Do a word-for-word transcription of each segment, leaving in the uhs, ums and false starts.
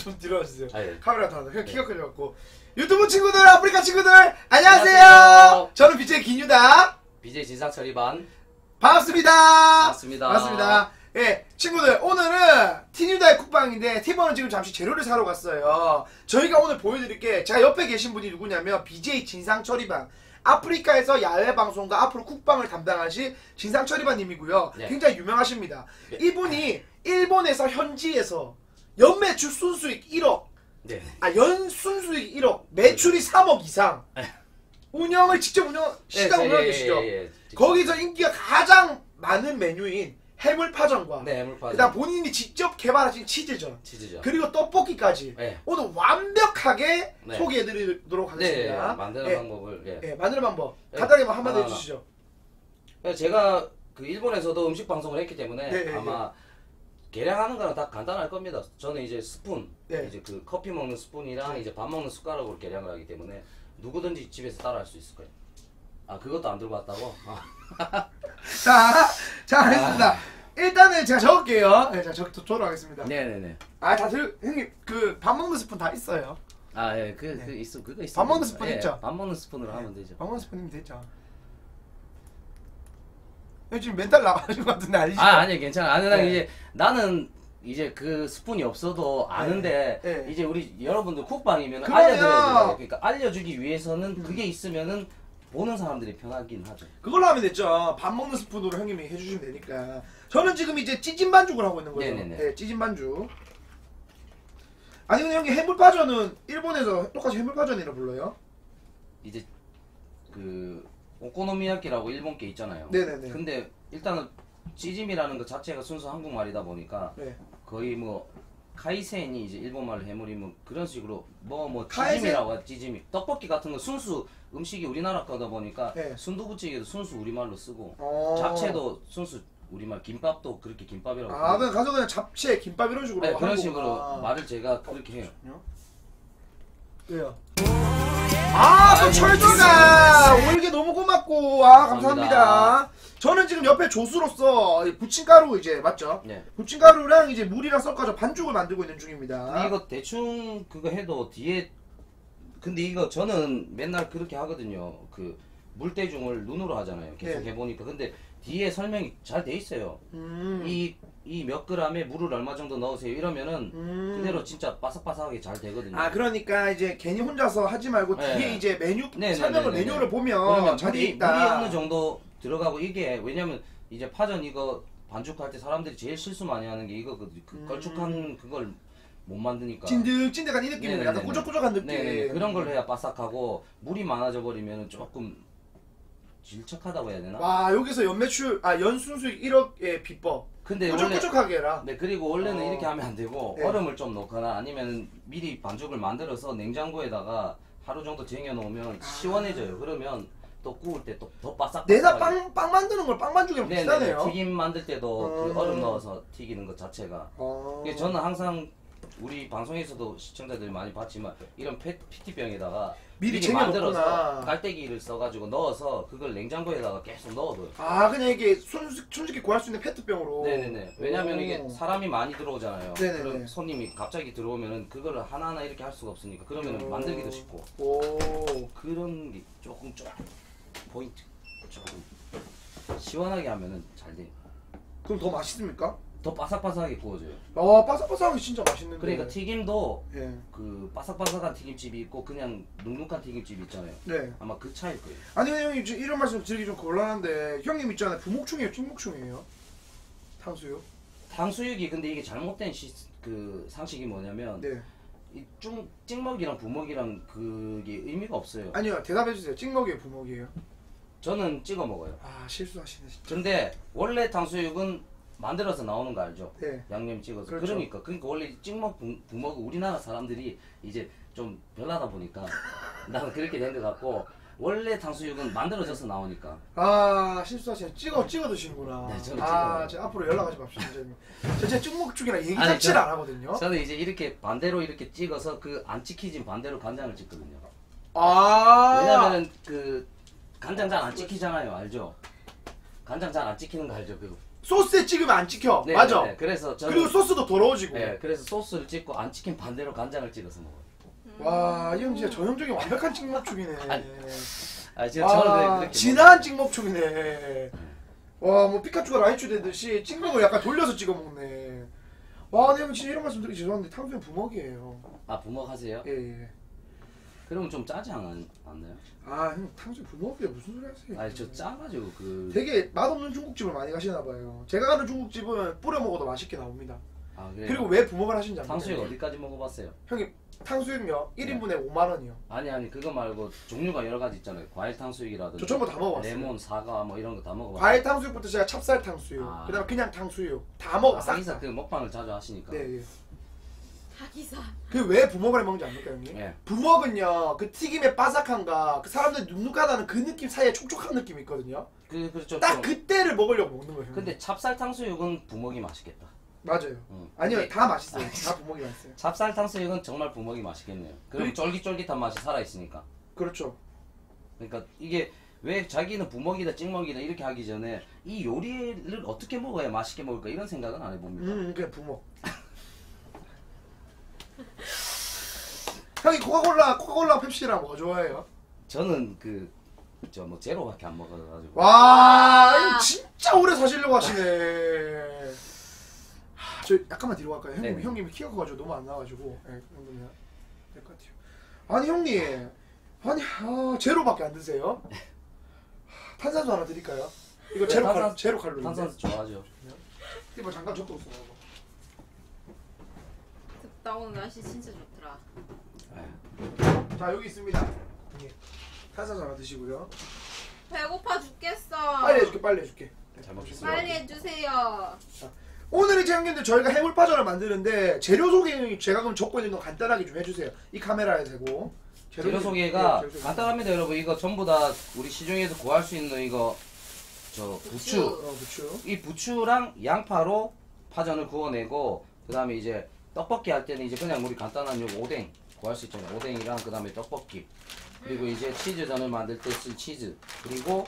좀 뒤로 와주세요. 아, 예. 카메라 다 그냥 네. 키가 커져갖고. 유튜브 친구들, 아프리카 친구들, 안녕하세요. 안녕하세요. 저는 비제이 김유다. 비제이 진상처리반 반갑습니다. 반갑습니다. 반갑습니다. 예, 친구들, 오늘은 티뉴다의 쿡방인데 티버는 지금 잠시 재료를 사러 갔어요. 저희가 오늘 보여드릴 게, 제가 옆에 계신 분이 누구냐면 비제이 진상처리반, 아프리카에서 야외 방송과 앞으로 쿡방을 담당하신 진상처리반님이고요. 네. 굉장히 유명하십니다. 네. 이분이 일본에서 현지에서 연매출 순수익 일억, 네. 아 연순수익 일억, 매출이 삼억 이상, 네. 운영을 직접 운영 시간 네, 운영해 예, 계시죠. 예, 예, 예. 거기서 인기가 가장 많은 메뉴인 해물파전과 네, 해물파전. 그다음 본인이 직접 개발하신 치즈전, 치즈죠. 그리고 떡볶이까지 네. 오늘 완벽하게 네. 소개해드리도록 네, 하겠습니다. 만드는 예, 방법을. 예. 예, 만드는 방법 네. 간단히 한마디 하나하나. 해주시죠. 제가 그 일본에서도 음식 방송을 했기 때문에 네, 네, 아마 계량하는 거는 다 간단할 겁니다. 저는 이제 스푼, 네. 이제 그 커피 먹는 스푼이랑 이제 밥 먹는 숟가락으로 계량을 하기 때문에 누구든지 집에서 따라할 수 있을 거예요. 아, 그것도 안 들고 왔다고? 아. 자, 자, 알겠습니다. 일단은 제가 적을게요. 네, 제가 적, 적도록 하겠습니다. 네네네. 아, 다들 형님 그 밥 먹는 스푼 다 있어요. 아, 예, 그, 네. 그 있어, 그거 있어. 밥 먹는 스푼 예, 있죠? 밥 먹는 스푼으로 하면 되죠. 밥 먹는 스푼이면 됐죠. 형 지금 멘탈 나가신 것 같은데 아니시죠? 아, 아니 괜찮아. 아니, 난 네. 이제 나는 이제 그 스푼이 없어도 아는데 네. 네. 이제 우리 여러분들 쿡방이면 그러면- 알려드려야 돼요. 그러니까 알려주기 위해서는 그게 있으면은 보는 사람들이 편하긴 하죠. 그걸로 하면 됐죠. 밥 먹는 스푼으로 형님이 해주시면 되니까. 저는 지금 이제 찌진 반죽을 하고 있는 거예요. 네네네. 네, 찌진 반죽. 아니 근데 형님 해물파전은 일본에서 똑같이 해물파전이라 불러요? 이제 그 오코노미야키라고 일본 게 있잖아요. 네네네. 근데 일단은 찌짐이라는 것 자체가 순수 한국말이다 보니까 네. 거의 뭐 카이센이 이제 일본말로 해물이면 그런 식으로 뭐 뭐 카이센? 찌짐이라고 하지, 찌짐이 떡볶이 같은 거 순수 음식이 우리나라 거다 보니까 네. 순두부찌개도 순수 우리말로 쓰고 어... 잡채도 순수 우리말, 김밥도 그렇게 김밥이라고 아, 부르고. 그냥 가서 그냥 잡채, 김밥 이런 식으로 네, 그런 하는 식으로 거구나. 말을 제가 그렇게 해요. 왜요? 아, 또 아이고, 철조가 오일게 너무 고맙고, 아, 감사합니다. 감사합니다. 저는 지금 옆에 조수로서 이 부침가루 이제 맞죠? 네. 부침가루랑 이제 물이랑 섞어서 반죽을 만들고 있는 중입니다. 근데 이거 대충 그거 해도 뒤에 근데 이거 저는 맨날 그렇게 하거든요. 그 물대중을 눈으로 하잖아요. 계속 네. 해보니까. 근데 뒤에 설명이 잘 돼 있어요. 음. 이 이 몇 그램에 물을 얼마 정도 넣으세요 이러면은 음. 그대로 진짜 바삭바삭하게 잘 되거든요. 아, 그러니까 이제 괜히 혼자서 하지 말고 네. 뒤에 이제 메뉴 네, 설명을 네, 네, 네. 메뉴를 보면 그러면 잘 돼 물이, 있다. 물이 어느 정도 들어가고 이게 왜냐면 이제 파전 이거 반죽할 때 사람들이 제일 실수 많이 하는 게 이거 그, 그 음. 걸쭉한 그걸 못 만드니까. 찐득찐득한 이 느낌이 네네네네. 약간 꾸적꾸적한 느낌. 네네 그런 걸 해야 바삭하고 물이 많아져 버리면 조금 질척하다고 해야 되나? 와, 여기서 연매출 아 연순수익 일억의 비법. 근데 원래 꾸적꾸적하게 해라. 네 그리고 원래는 어. 이렇게 하면 안 되고 네. 얼음을 좀 넣거나 아니면 미리 반죽을 만들어서 냉장고에다가 하루 정도 쟁여 놓으면 아. 시원해져요. 그러면 또 구울 때 또 더 바삭. 내가 빵, 빵 만드는 걸 빵 반죽이랑 네네네 비슷하네요. 튀김 만들 때도 그 음. 얼음 넣어서 튀기는 것 자체가. 어. 그래서 저는 항상 우리 방송에서도 시청자들이 많이 봤지만 이런 페, 피티병에다가 미리 미리 쟁여놓구나. 만들어서 깔때기를 써가지고 넣어서 그걸 냉장고에다가 계속 넣어둬요. 아, 그냥 이게 손, 손쉽게 구할 수 있는 페트병으로. 네네네. 왜냐면 오. 이게 사람이 많이 들어오잖아요. 네네네. 그럼 손님이 갑자기 들어오면은 그걸 하나하나 이렇게 할 수가 없으니까 그러면은 오. 만들기도 쉽고 오. 그런 게 조금 조금 포인트 조금 시원하게 하면은 잘 돼요. 그럼 더 맛있습니까? 더 바삭바삭하게 구워져요. 아, 바삭바삭한 게 진짜 맛있는데. 그러니까 튀김도 예. 그 바삭바삭한 튀김집이 있고 그냥 눅눅한 튀김집이 있잖아요. 네. 아마 그 차일 거예요. 아니 근데 형님 저 이런 말씀 드리기 좀 곤란한데 형님 있잖아요. 부목충이에요, 찍목충이에요? 탕수육? 탕수육이 근데 이게 잘못된 시, 그 상식이 뭐냐면 네. 이쭉 찍먹이랑 부먹이랑 그게 의미가 없어요. 아니요, 대답해 주세요. 찍먹이에요, 부먹이에요? 저는 찍어 먹어요. 아, 실수하시네 진짜. 근데 원래 탕수육은 만들어서 나오는 거 알죠? 네. 양념 찍어서. 그렇죠. 그러니까 그러니까 원래 찍먹 부, 부먹은 우리나라 사람들이 이제 좀 별나다 보니까 나는 그렇게 된 것 같고 원래 탕수육은 만들어져서 나오니까. 아, 실수하시네. 찍어 찍어 드시는구나. 네, 저는 아, 찍어요. 제 앞으로 연락하지 맙시다. 저 제 찍목충이랑 얘기 아니, 자체를 저- 안 하거든요. 저는 이제 이렇게 반대로 이렇게 찍어서 그 안 찍히진 반대로 간장을 찍거든요. 아. 왜냐면은 그 간장 잘 안 찍히잖아요, 알죠? 간장 잘 안 찍히는 거 알죠? 그 소스에 찍으면 안 찍혀. 네, 맞아. 네, 네. 그래서 저는 그리고 소스도 더러워지고. 네, 그래서 소스를 찍고 안 찍힌 반대로 간장을 찍어서 먹어요. 와, 이 형 진짜 전형적인 완벽한 찍먹축이네. 아, 제가 저는 아, 그렇게 진한 찍먹축이네. 와, 뭐 피카츄가 라이츄 되듯이 찍먹을 약간 돌려서 찍어 먹네. 와, 네, 형 진짜 이런 말씀 드리기 죄송한데 탕수육 부먹이에요. 먹어요. 아, 부먹 하세요? 예, 예. 그러면 좀 짜지 않, 않나요? 아, 형 탕수육 부먹이에요. 무슨 소리 하세요? 아니, 저 짜가지고 그 되게 맛없는 중국집을 많이 가시나 봐요. 제가 가는 중국집은 뿌려 먹어도 맛있게 나옵니다. 아, 그래요? 그리고 왜 부먹을 하시는지 압니까? 탕수육 어디까지 먹어봤어요? 형님, 탕수육요 일 인분에 오만 원이요. 아니 아니 그거 말고 종류가 여러 가지 있잖아요. 과일 탕수육이라든지 저 전부 다 먹어봤어요. 레몬, 사과 뭐 이런 거 다 먹어봤어요. 과일 탕수육부터 제가 찹쌀 탕수육, 아. 그다음 그냥 탕수육 다 먹어. 아, 싹 하기사 다. 그 먹방을 자주 하시니까. 네, 예. 하기사. 그 왜 부먹을 먹는지 압니까, 형님? 예. 부먹은요, 그 튀김의 바삭함과 그 사람들이 눅눅하다는 그 느낌 사이에 촉촉한 느낌이 있거든요. 그 그렇죠. 딱 좀- 그때를 먹으려고 먹는 거예요. 근데 찹쌀 탕수육은 부먹이 맛있겠다. 맞아요. 응. 아니요, 근데 다 맛있어요. 다 부먹이 맛있어요. 찹쌀 탕수육은 정말 부먹이 맛있겠네요. 그럼 그리- 쫄깃쫄깃한 맛이 살아 있으니까. 그렇죠. 그러니까 이게 왜 자기는 부먹이다 찍먹이다 이렇게 하기 전에 이 요리를 어떻게 먹어야 맛있게 먹을까 이런 생각은 안 해봅니까? 음, 그냥 부먹. 형이 코카콜라, 코카콜라, 펩시랑 뭐 좋아해요? 저는 그 저 뭐 제로밖에 안 먹어가지고. 와, 이거 진짜 오래 사시려고 하시네. 하, 저 약간만 뒤로 갈까요? 형님, 네. 형님이 키가 커가지고 너무 안 나와가지고. 네, 정도면 될 것 같아요. 아니 형님, 아니 아, 제로밖에 안 드세요? 하, 탄산수 하나 드릴까요? 이거 네, 제로 칼 탄산- 제로 칼로리. 탄산수 좋아하죠. 이거 잠깐 적고 있어. 나 오늘 날씨 진짜 좋더라. 예. 자 여기 있습니다. 예. 탄산수 하나 드시고요. 배고파 죽겠어. 빨리 해줄게, 빨리 해줄게. 네, 잘 먹겠습니다. 빨리 해주세요. 오늘 이제 형님들 저희가 해물파전을 만드는데 재료 소개 제가 그럼 적고 있는 거 간단하게 좀 해주세요. 이 카메라에 대고. 재료 소개가 네, 재료 소개. 간단합니다, 여러분. 이거 전부 다 우리 시중에서 구할 수 있는 이거 저 부추. 부추. 어, 부추. 이 부추랑 양파로 파전을 구워내고 그다음에 이제 떡볶이 할 때는 이제 그냥 우리 간단한 요 오뎅 구할 수 있잖아요. 오뎅이랑 그다음에 떡볶이. 그리고 이제 치즈전을 만들 때 쓸 치즈. 그리고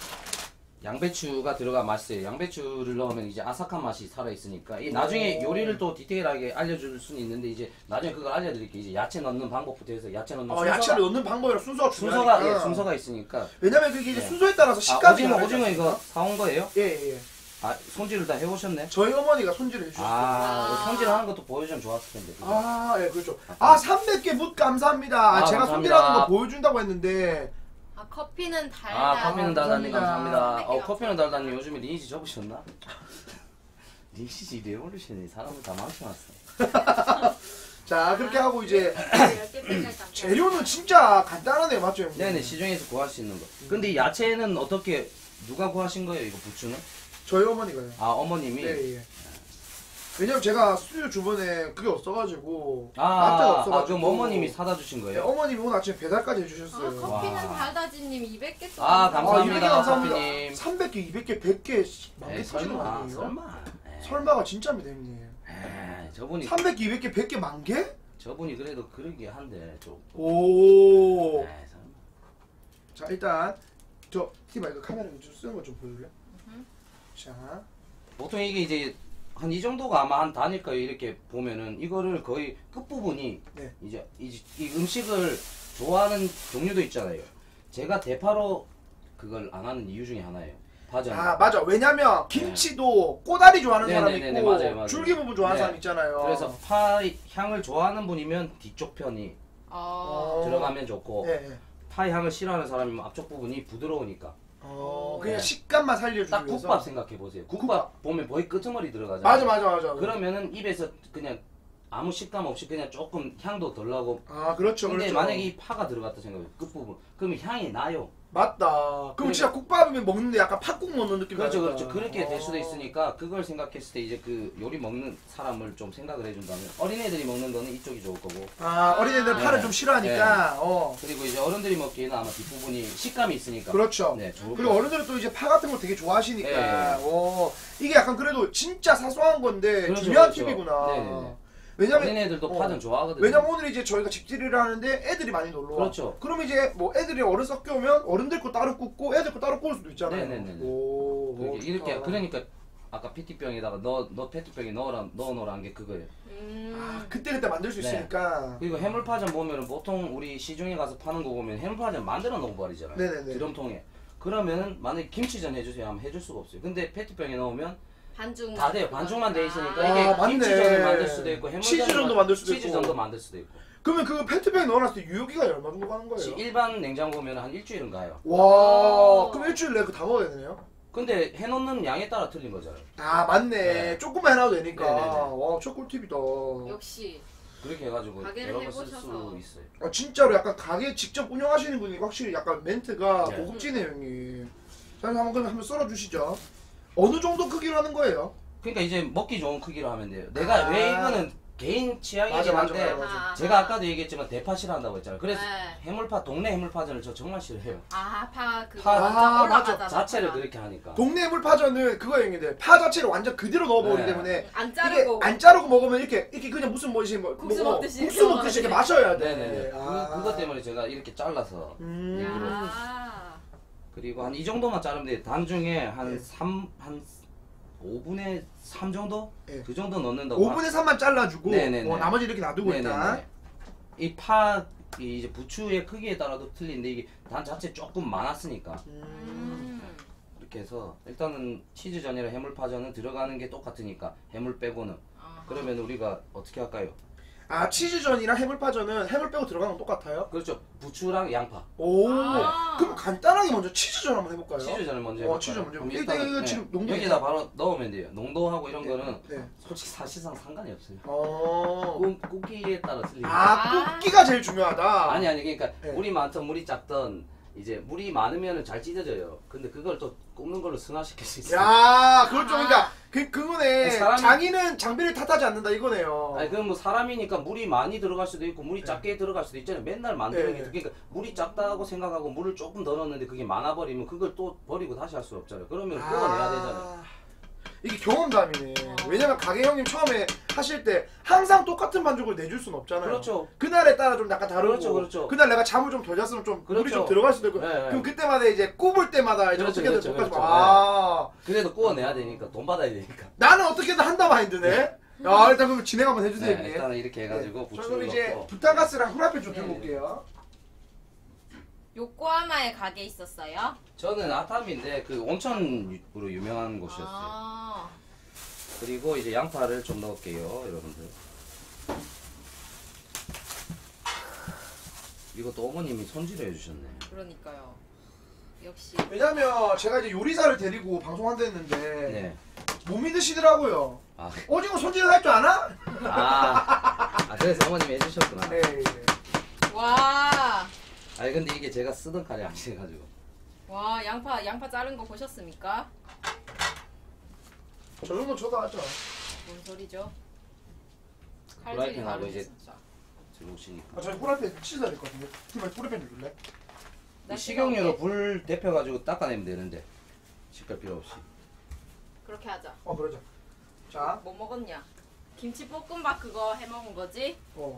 양배추가 들어가 맛있어요. 양배추를 넣으면 이제 아삭한 맛이 살아 있으니까 이 나중에 오. 요리를 또 디테일하게 알려줄 수는 있는데 이제 나중에 그걸 알려드릴게요. 이제 야채 넣는 방법부터 해서 야채 넣는 어, 순서가 야채를 넣는 방법이랑 순서가 순서가 중요하니까. 예, 순서가 있으니까. 왜냐면 그게 이제 네. 순서에 따라서 아, 식감이 오징어 다르지 오징어 이거 않습니까? 사온 거예요? 예예 예. 아 손질을 다 해오셨네. 저희 어머니가 손질해 주셨어요. 아, 아. 손질하는 것도 보여주면 좋았을 텐데. 그죠? 아, 예, 그렇죠. 아, 삼백 개 묻 감사합니다. 아, 아, 제가 감사합니다. 손질하는 거 보여준다고 했는데. 아 커피는 달달. 아, 커피는 달달님 감사합니다. 감사합니다. 어, 커피는 달달님 요즘에 리니지 접으셨나? 리니지 레볼루션이 사람을 다 망쳐놨어. 자, 그렇게 하고 이제 열개 색깔 감사. 재료는 진짜 간단하네요, 맞죠, 형님? 네네, 시중에서 구할 수 있는 거. 근데 이 야채는 어떻게, 누가 구하신 거예요, 이거 부추는? 저희 어머니가요. 아, 어머님이? 네, 예. 왜냐면 제가 스튜디오 주변에 그게 없어가지고 아, 마트가 아, 없어가지고 그럼 어머님이 사다 주신 네, 거예요? 어머님이 오늘 아침에 배달까지 아 해주셨어요. 커피는 와. 달다지님 이백 개 또. 아, 아, 감사합니다. 이백 개 감사합니다. 커피님. 삼백 개, 이백 개, 백 개, 만 개 에이, 터지는 거 설마, 아니에요? 설마. 에이, 설마가 진짜입니다, 형님. 에이, 저분이, 삼백 개, 이백 개, 백 개, 만 개? 저분이 그래도 그러게 한데, 좀. 오. 에이, 설마. 자, 일단 저 티바 이거 카메라 좀 쓰는 거 좀 보여줄래? 음. 자, 보통 이게 이제 한 이 정도가 아마 한 단일 거예요. 이렇게 보면은 이거를 거의 끝부분이 네. 이제 이, 이 음식을 좋아하는 종류도 있잖아요. 제가 대파로 그걸 안 하는 이유 중에 하나예요. 파전. 아 맞아. 왜냐면 김치도 꼬다리 좋아하는 네, 사람 네, 네, 있고 네, 맞아요, 맞아요. 줄기 부분 좋아하는 네. 사람 있잖아요. 그래서 파 향을 좋아하는 분이면 뒤쪽 편이 어. 들어가면 좋고 네, 네. 파 향을 싫어하는 사람이면 앞쪽 부분이 부드러우니까. 어, 그냥 네. 식감만 살려주기 딱 위해서. 국밥 생각해 보세요. 국밥 보면 거의 끄트머리 들어가잖아요. 맞아, 맞아, 맞아. 그러면은 입에서 그냥 아무 식감 없이 그냥 조금 향도 덜 나고. 아 그렇죠, 근데 그렇죠. 만약에 이 파가 들어갔다 생각해 끝부분 그러면 향이 나요. 맞다. 그럼 그러니까- 진짜 국밥이면 먹는데 약간 팥국 먹는 느낌 그렇죠, 나겠다. 그렇죠. 그렇게 될 수도 어. 있으니까 그걸 생각했을 때 이제 그 요리 먹는 사람을 좀 생각을 해준다면 어린애들이 먹는 거는 이쪽이 좋을 거고 아 어린애들 네. 파를 좀 싫어하니까. 어. 그리고 이제 어른들이 먹기에는 아마 뒷부분이 식감이 있으니까. 그렇죠. 네, 좋을 그리고 거예요. 어른들은 또 이제 파 같은 거 되게 좋아하시니까. 네. 어. 이게 약간 그래도 진짜 사소한 건데 그렇죠, 중요한 그렇죠. 팁이구나. 네네네. 왜냐면 어린애들도 어. 파전 좋아하거든요. 왜냐면 오늘 이제 저희가 집들이를 하는데 애들이 많이 놀러 와. 그렇죠. 그럼 이제 뭐 애들이 어른 섞여 오면 어른들 거 따로 굽고 애들 거 따로 구울 수도 있잖아요. 네네네네. 오, 그게 오, 이렇게 좋다. 그러니까 아까 피티병에다가 넣어 너 페트병에 넣어라 넣어놓으라는 게 그거예요. 음. 아, 그때 그때 만들 수 네. 있으니까. 그리고 해물파전 보면은 보통 우리 시중에 가서 파는 거 보면 해물파전 만들어 놓은 버리잖아요. 네네네. 드럼통에. 그러면은 만약에 김치전 해주세요 하면 해줄 수가 없어요. 근데 페트병에 넣으면 반죽 다 돼요. 반죽만 돼 있으니까 아, 이게 맞네. 김치전을 만들 수도 있고 해물전을 치즈전도 만들 수도 있고. 치즈전도 만들 수도 있고. 그러면 그 페트병에 넣어놨을 때 유효기간이 얼마 정도 가는 거예요? 시- 일반 냉장고면 한 일주일은 가요. 와, 그럼 일주일 내에 그 다 먹어야 되네요? 근데 해놓는 양에 따라 틀린 거잖아요. 아, 맞네. 네. 조금만 해놔도 되니까. 네네네. 와, 저 꿀팁이다. 역시 그렇게 해가지고 가게를 여러 번 쓸 수 해보셔서. 있어요. 아, 진짜로 약간 가게 직접 운영하시는 분이 확실히 약간 멘트가 네. 고급지네요, 형님. 자, 한번 그럼 한번 썰어주시죠. 어느 정도 크기로 하는 거예요? 그러니까 이제 먹기 좋은 크기로 하면 돼요. 내가 아. 왜 이거는 개인 취향이긴 맞아, 맞아, 한데 맞아, 맞아. 제가 아까도 얘기했지만 대파 싫어한다고 했잖아요. 그래서 네. 해물파 동네 해물파전을 저 정말 싫어해요. 아파 그거 파- 완전 아, 올라가잖아. 맞아. 자체를 파가. 그렇게 하니까. 동네 물파전은 그거 형님들 파 자체를 완전 그대로 넣어버리기 네. 때문에 안 이게 자르고 안 자르고 먹으면 이렇게 이렇게 그냥 무슨 뭐지 뭐 국수 뭐, 먹듯이 국수 이렇게 먹듯이 이렇게 먹어야 마셔야 돼. 네네네. 아. 그, 그것 때문에 제가 이렇게 잘라서 음. 야. 그리고 한 이 정도만 자르면 돼요. 단중에 한 네. 삼, 한 오 분의 삼 정도? 네. 그 정도 넣는다고. 오 분의 삼만 잘라주고 네네네. 어, 나머지 이렇게 놔두고 일단. 이 파, 이 이제 부추의 크기에 따라도 틀린데 이게 단 자체 조금 많았으니까. 음. 음. 이렇게 해서 일단은 치즈전이랑 해물파전은 들어가는 게 똑같으니까 해물 빼고는. 아하. 그러면 우리가 어떻게 할까요? 아, 치즈전이랑 해물파전은 해물 빼고 들어가는 건 똑같아요? 그렇죠. 부추랑 양파. 오. 아. 그럼 간단하게 먼저 치즈전 한번 해볼까요? 치즈전을 먼저 어, 해볼까요? 치즈전 먼저 그럼 해볼까요? 일단은, 이거 네, 지금 농도 여기다 바로 넣으면 돼요. 농도하고 이런 네. 거는 네. 솔직히 사실상 상관이 없어요. 어. 꾸, 굽기에 따라 틀리니까. 아, 굽기가 제일 중요하다. 아니 아니 그러니까 네. 물이 많든 물이 작든 이제 물이 많으면 잘 찢어져요. 근데 그걸 또 굽는 걸로 승화시킬 수 있어요. 야, 그걸 좀 아. 그러니까 그 그거네. 사람이- 장인은 장비를 탓하지 않는다 이거네요. 아니 그럼 뭐 사람이니까 물이 많이 들어갈 수도 있고 물이 네. 작게 들어갈 수도 있잖아요. 맨날 만드는 네. 게 그러니까 물이 작다고 생각하고 물을 조금 더 넣었는데 그게 많아 버리면 그걸 또 버리고 다시 할 수 없잖아요. 그러면 끓어내야 되잖아요. 이게 경험담이네. 어. 왜냐면 가게 형님 처음에 하실 때 항상 똑같은 반죽을 내줄 순 없잖아요. 그렇죠. 그날에 따라 좀 약간 다르고. 그렇죠, 그렇죠. 그날 내가 잠을 좀 더 잤으면 좀 물이 그렇죠. 좀 들어갈 수도 있고. 네, 네. 그럼 그때마다 이제 굽을 때마다 이제 그렇죠, 어떻게든 그렇죠, 볶아주고. 그렇죠. 아, 그래도 구워내야 되니까 돈 받아야 되니까. 나는 어떻게든 한다 마인드네. 야, 일단 그럼 진행 한번 해주세요. 네, 형님. 일단은 이렇게 해가지고 네. 부추를 저는 이제 넣고. 부탄가스랑 후라이팬 좀 네, 들고 네. 올게요. 요코하마에 가게 있었어요? 저는 아탐인데 그 온천으로 유명한 곳이었어요. 아. 그리고 이제 양파를 좀 넣을게요, 여러분들. 이것도 어머님이 손질해 해주셨네. 그러니까요. 역시. 왜냐면 제가 이제 요리사를 데리고 방송한다 했는데 네. 못 믿으시더라고요. 아, 오징어 손질을 할 줄 아나? 아, 아 그래서 어머님이 해주셨구나. 네. 와. 아니 근데 이게 제가 쓰던 칼이 아니어가지고. 와, 양파 양파 자른 거 보셨습니까? 저 정도 저도 하죠. 뭔 소리죠? 후라이팬하고 다르네, 이제 진짜. 들어오시니까. 아, 저희 후라이팬 치즈야 될 것 같은데. 팀에 후라이팬 좀 줄래? 나 식용유로 뜨거운데? 불 데펴가지고 닦아내면 되는데 식갈 필요 없이. 그렇게 하자. 어, 그러자. 자, 뭐 먹었냐? 김치 볶음밥 그거 해 먹은 거지? 어.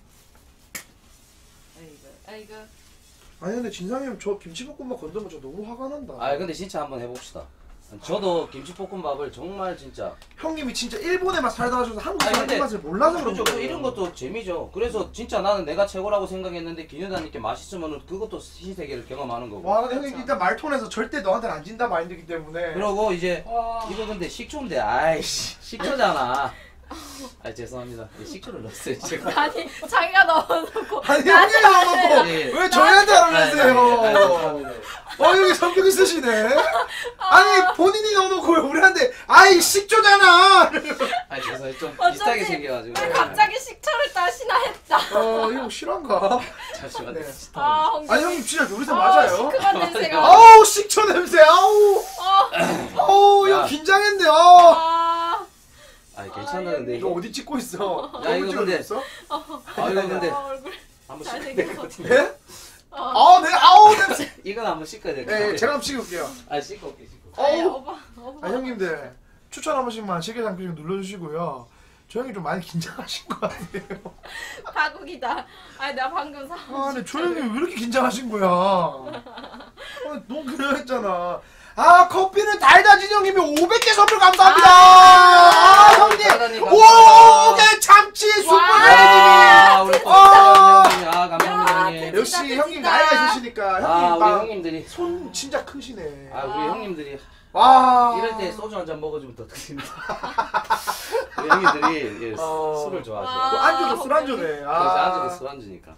아이고, 아이고. 아니 근데 진상이 형 저 김치볶음밥 건드면 저 너무 화가 난다. 아 근데 진짜 한번 해봅시다. 저도 김치볶음밥을 정말 진짜. 형님이 진짜 일본에만 살다 하셔서 한국 아니, 사람 근데 맛을 몰라서 그런 그렇죠. 거예요. 이런 것도 재미죠. 그래서 진짜 나는 내가 최고라고 생각했는데 기녀다님께 맛있으면 그것도 시세계를 경험하는 거고. 와, 근데 형님 그렇죠. 일단 말톤에서 절대 너한테는 안 진다 마인드기 때문에. 그러고 이제 와. 이거 근데 식초인데 아이씨 식초잖아. 아 죄송합니다. 예, 식초를 넣었어요 제가. 아니, 자기가 넣어놓고. 아니 형님 넣어놓고 예. 왜 저희한테 안 아, 하세요? 죄송합니다. 어, 여기 성격 있으시네. 아니 본인이 넣어놓고 왜 우리한테 아이 식초잖아. 아 죄송해요. 좀 어쩐지 비슷하게 생겨가지고. 왜 갑자기 식초를 따시나 했다. 어, 이거 실화인가? 잠시만. 네. 아, 홍 아니 형님 진짜 요리사 아, 맞아요? 시큼한 냄새가. 아우 식초 냄새. 아우. 어, 아우 이거 야. 긴장했네. 아. 아, 아 괜찮아 근데 이거 이거. 어디 찍고 있어? 야, 이거 근데- 있어? 아 이거 근데 아, 얼굴 한번 잘생겼어. 씻어야 될 것 같은데. 네? 어. 아, 네. 아우 냄새. 이건 한번 씻어야 될 것 네, 같아. 제가 한번 찍을게요. 아 씻고 올게 씻고. 아니, 어우. 오빠, 오빠. 아 형님들 추천 한 번씩만 시계장 표시 눌러주시고요. 저 형이 좀 많이 긴장하신 것 같아요. 파국이다. 아니, 나 방금 사. 아, 근데 저 형이 왜 이렇게 긴장하신 거야? 아, 너무 그냥 했잖아. 아 커피는 달다진 형님이 오백 개 선물 감사합니다. 아, 아, 형님. 달다님 오, 감사합니다. 개 참치 와. 슈퍼레이님이. 아, 우리 아. 형님, 아 감사합니다 형님. 역시 진짜 형님 진짜. 나이가 있으시니까 아 형님 우리 막 형님들이 손 진짜 크시네. 아 우리 형님들이 와. 이럴 때 소주 한 잔 먹어주면 더 좋습니다. 우리 형님들이 예, 어. 술을 또 좋아하셔. 아. 안주도 술 안주네. 그래서 아. 안주도 술 안주니까.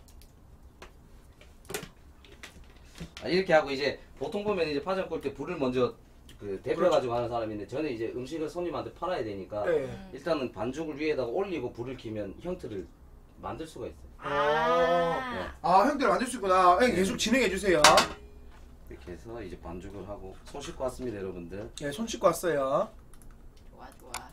아, 이렇게 하고 이제 보통 보면 이제 파전 꿀 때 불을 먼저 그 데펴가지고 하는 사람인데 저는 이제 음식을 손님한테 팔아야 되니까 네. 일단은 반죽을 위에다가 올리고 불을 켜면 형태를 만들 수가 있어요. 아. 아 형들 만들 수 있구나. 형님 계속 진행해 주세요. 이렇게 해서 이제 반죽을 하고 손 씻고 왔습니다 여러분들. 예, 손 씻고 왔어요. 좋아 좋아.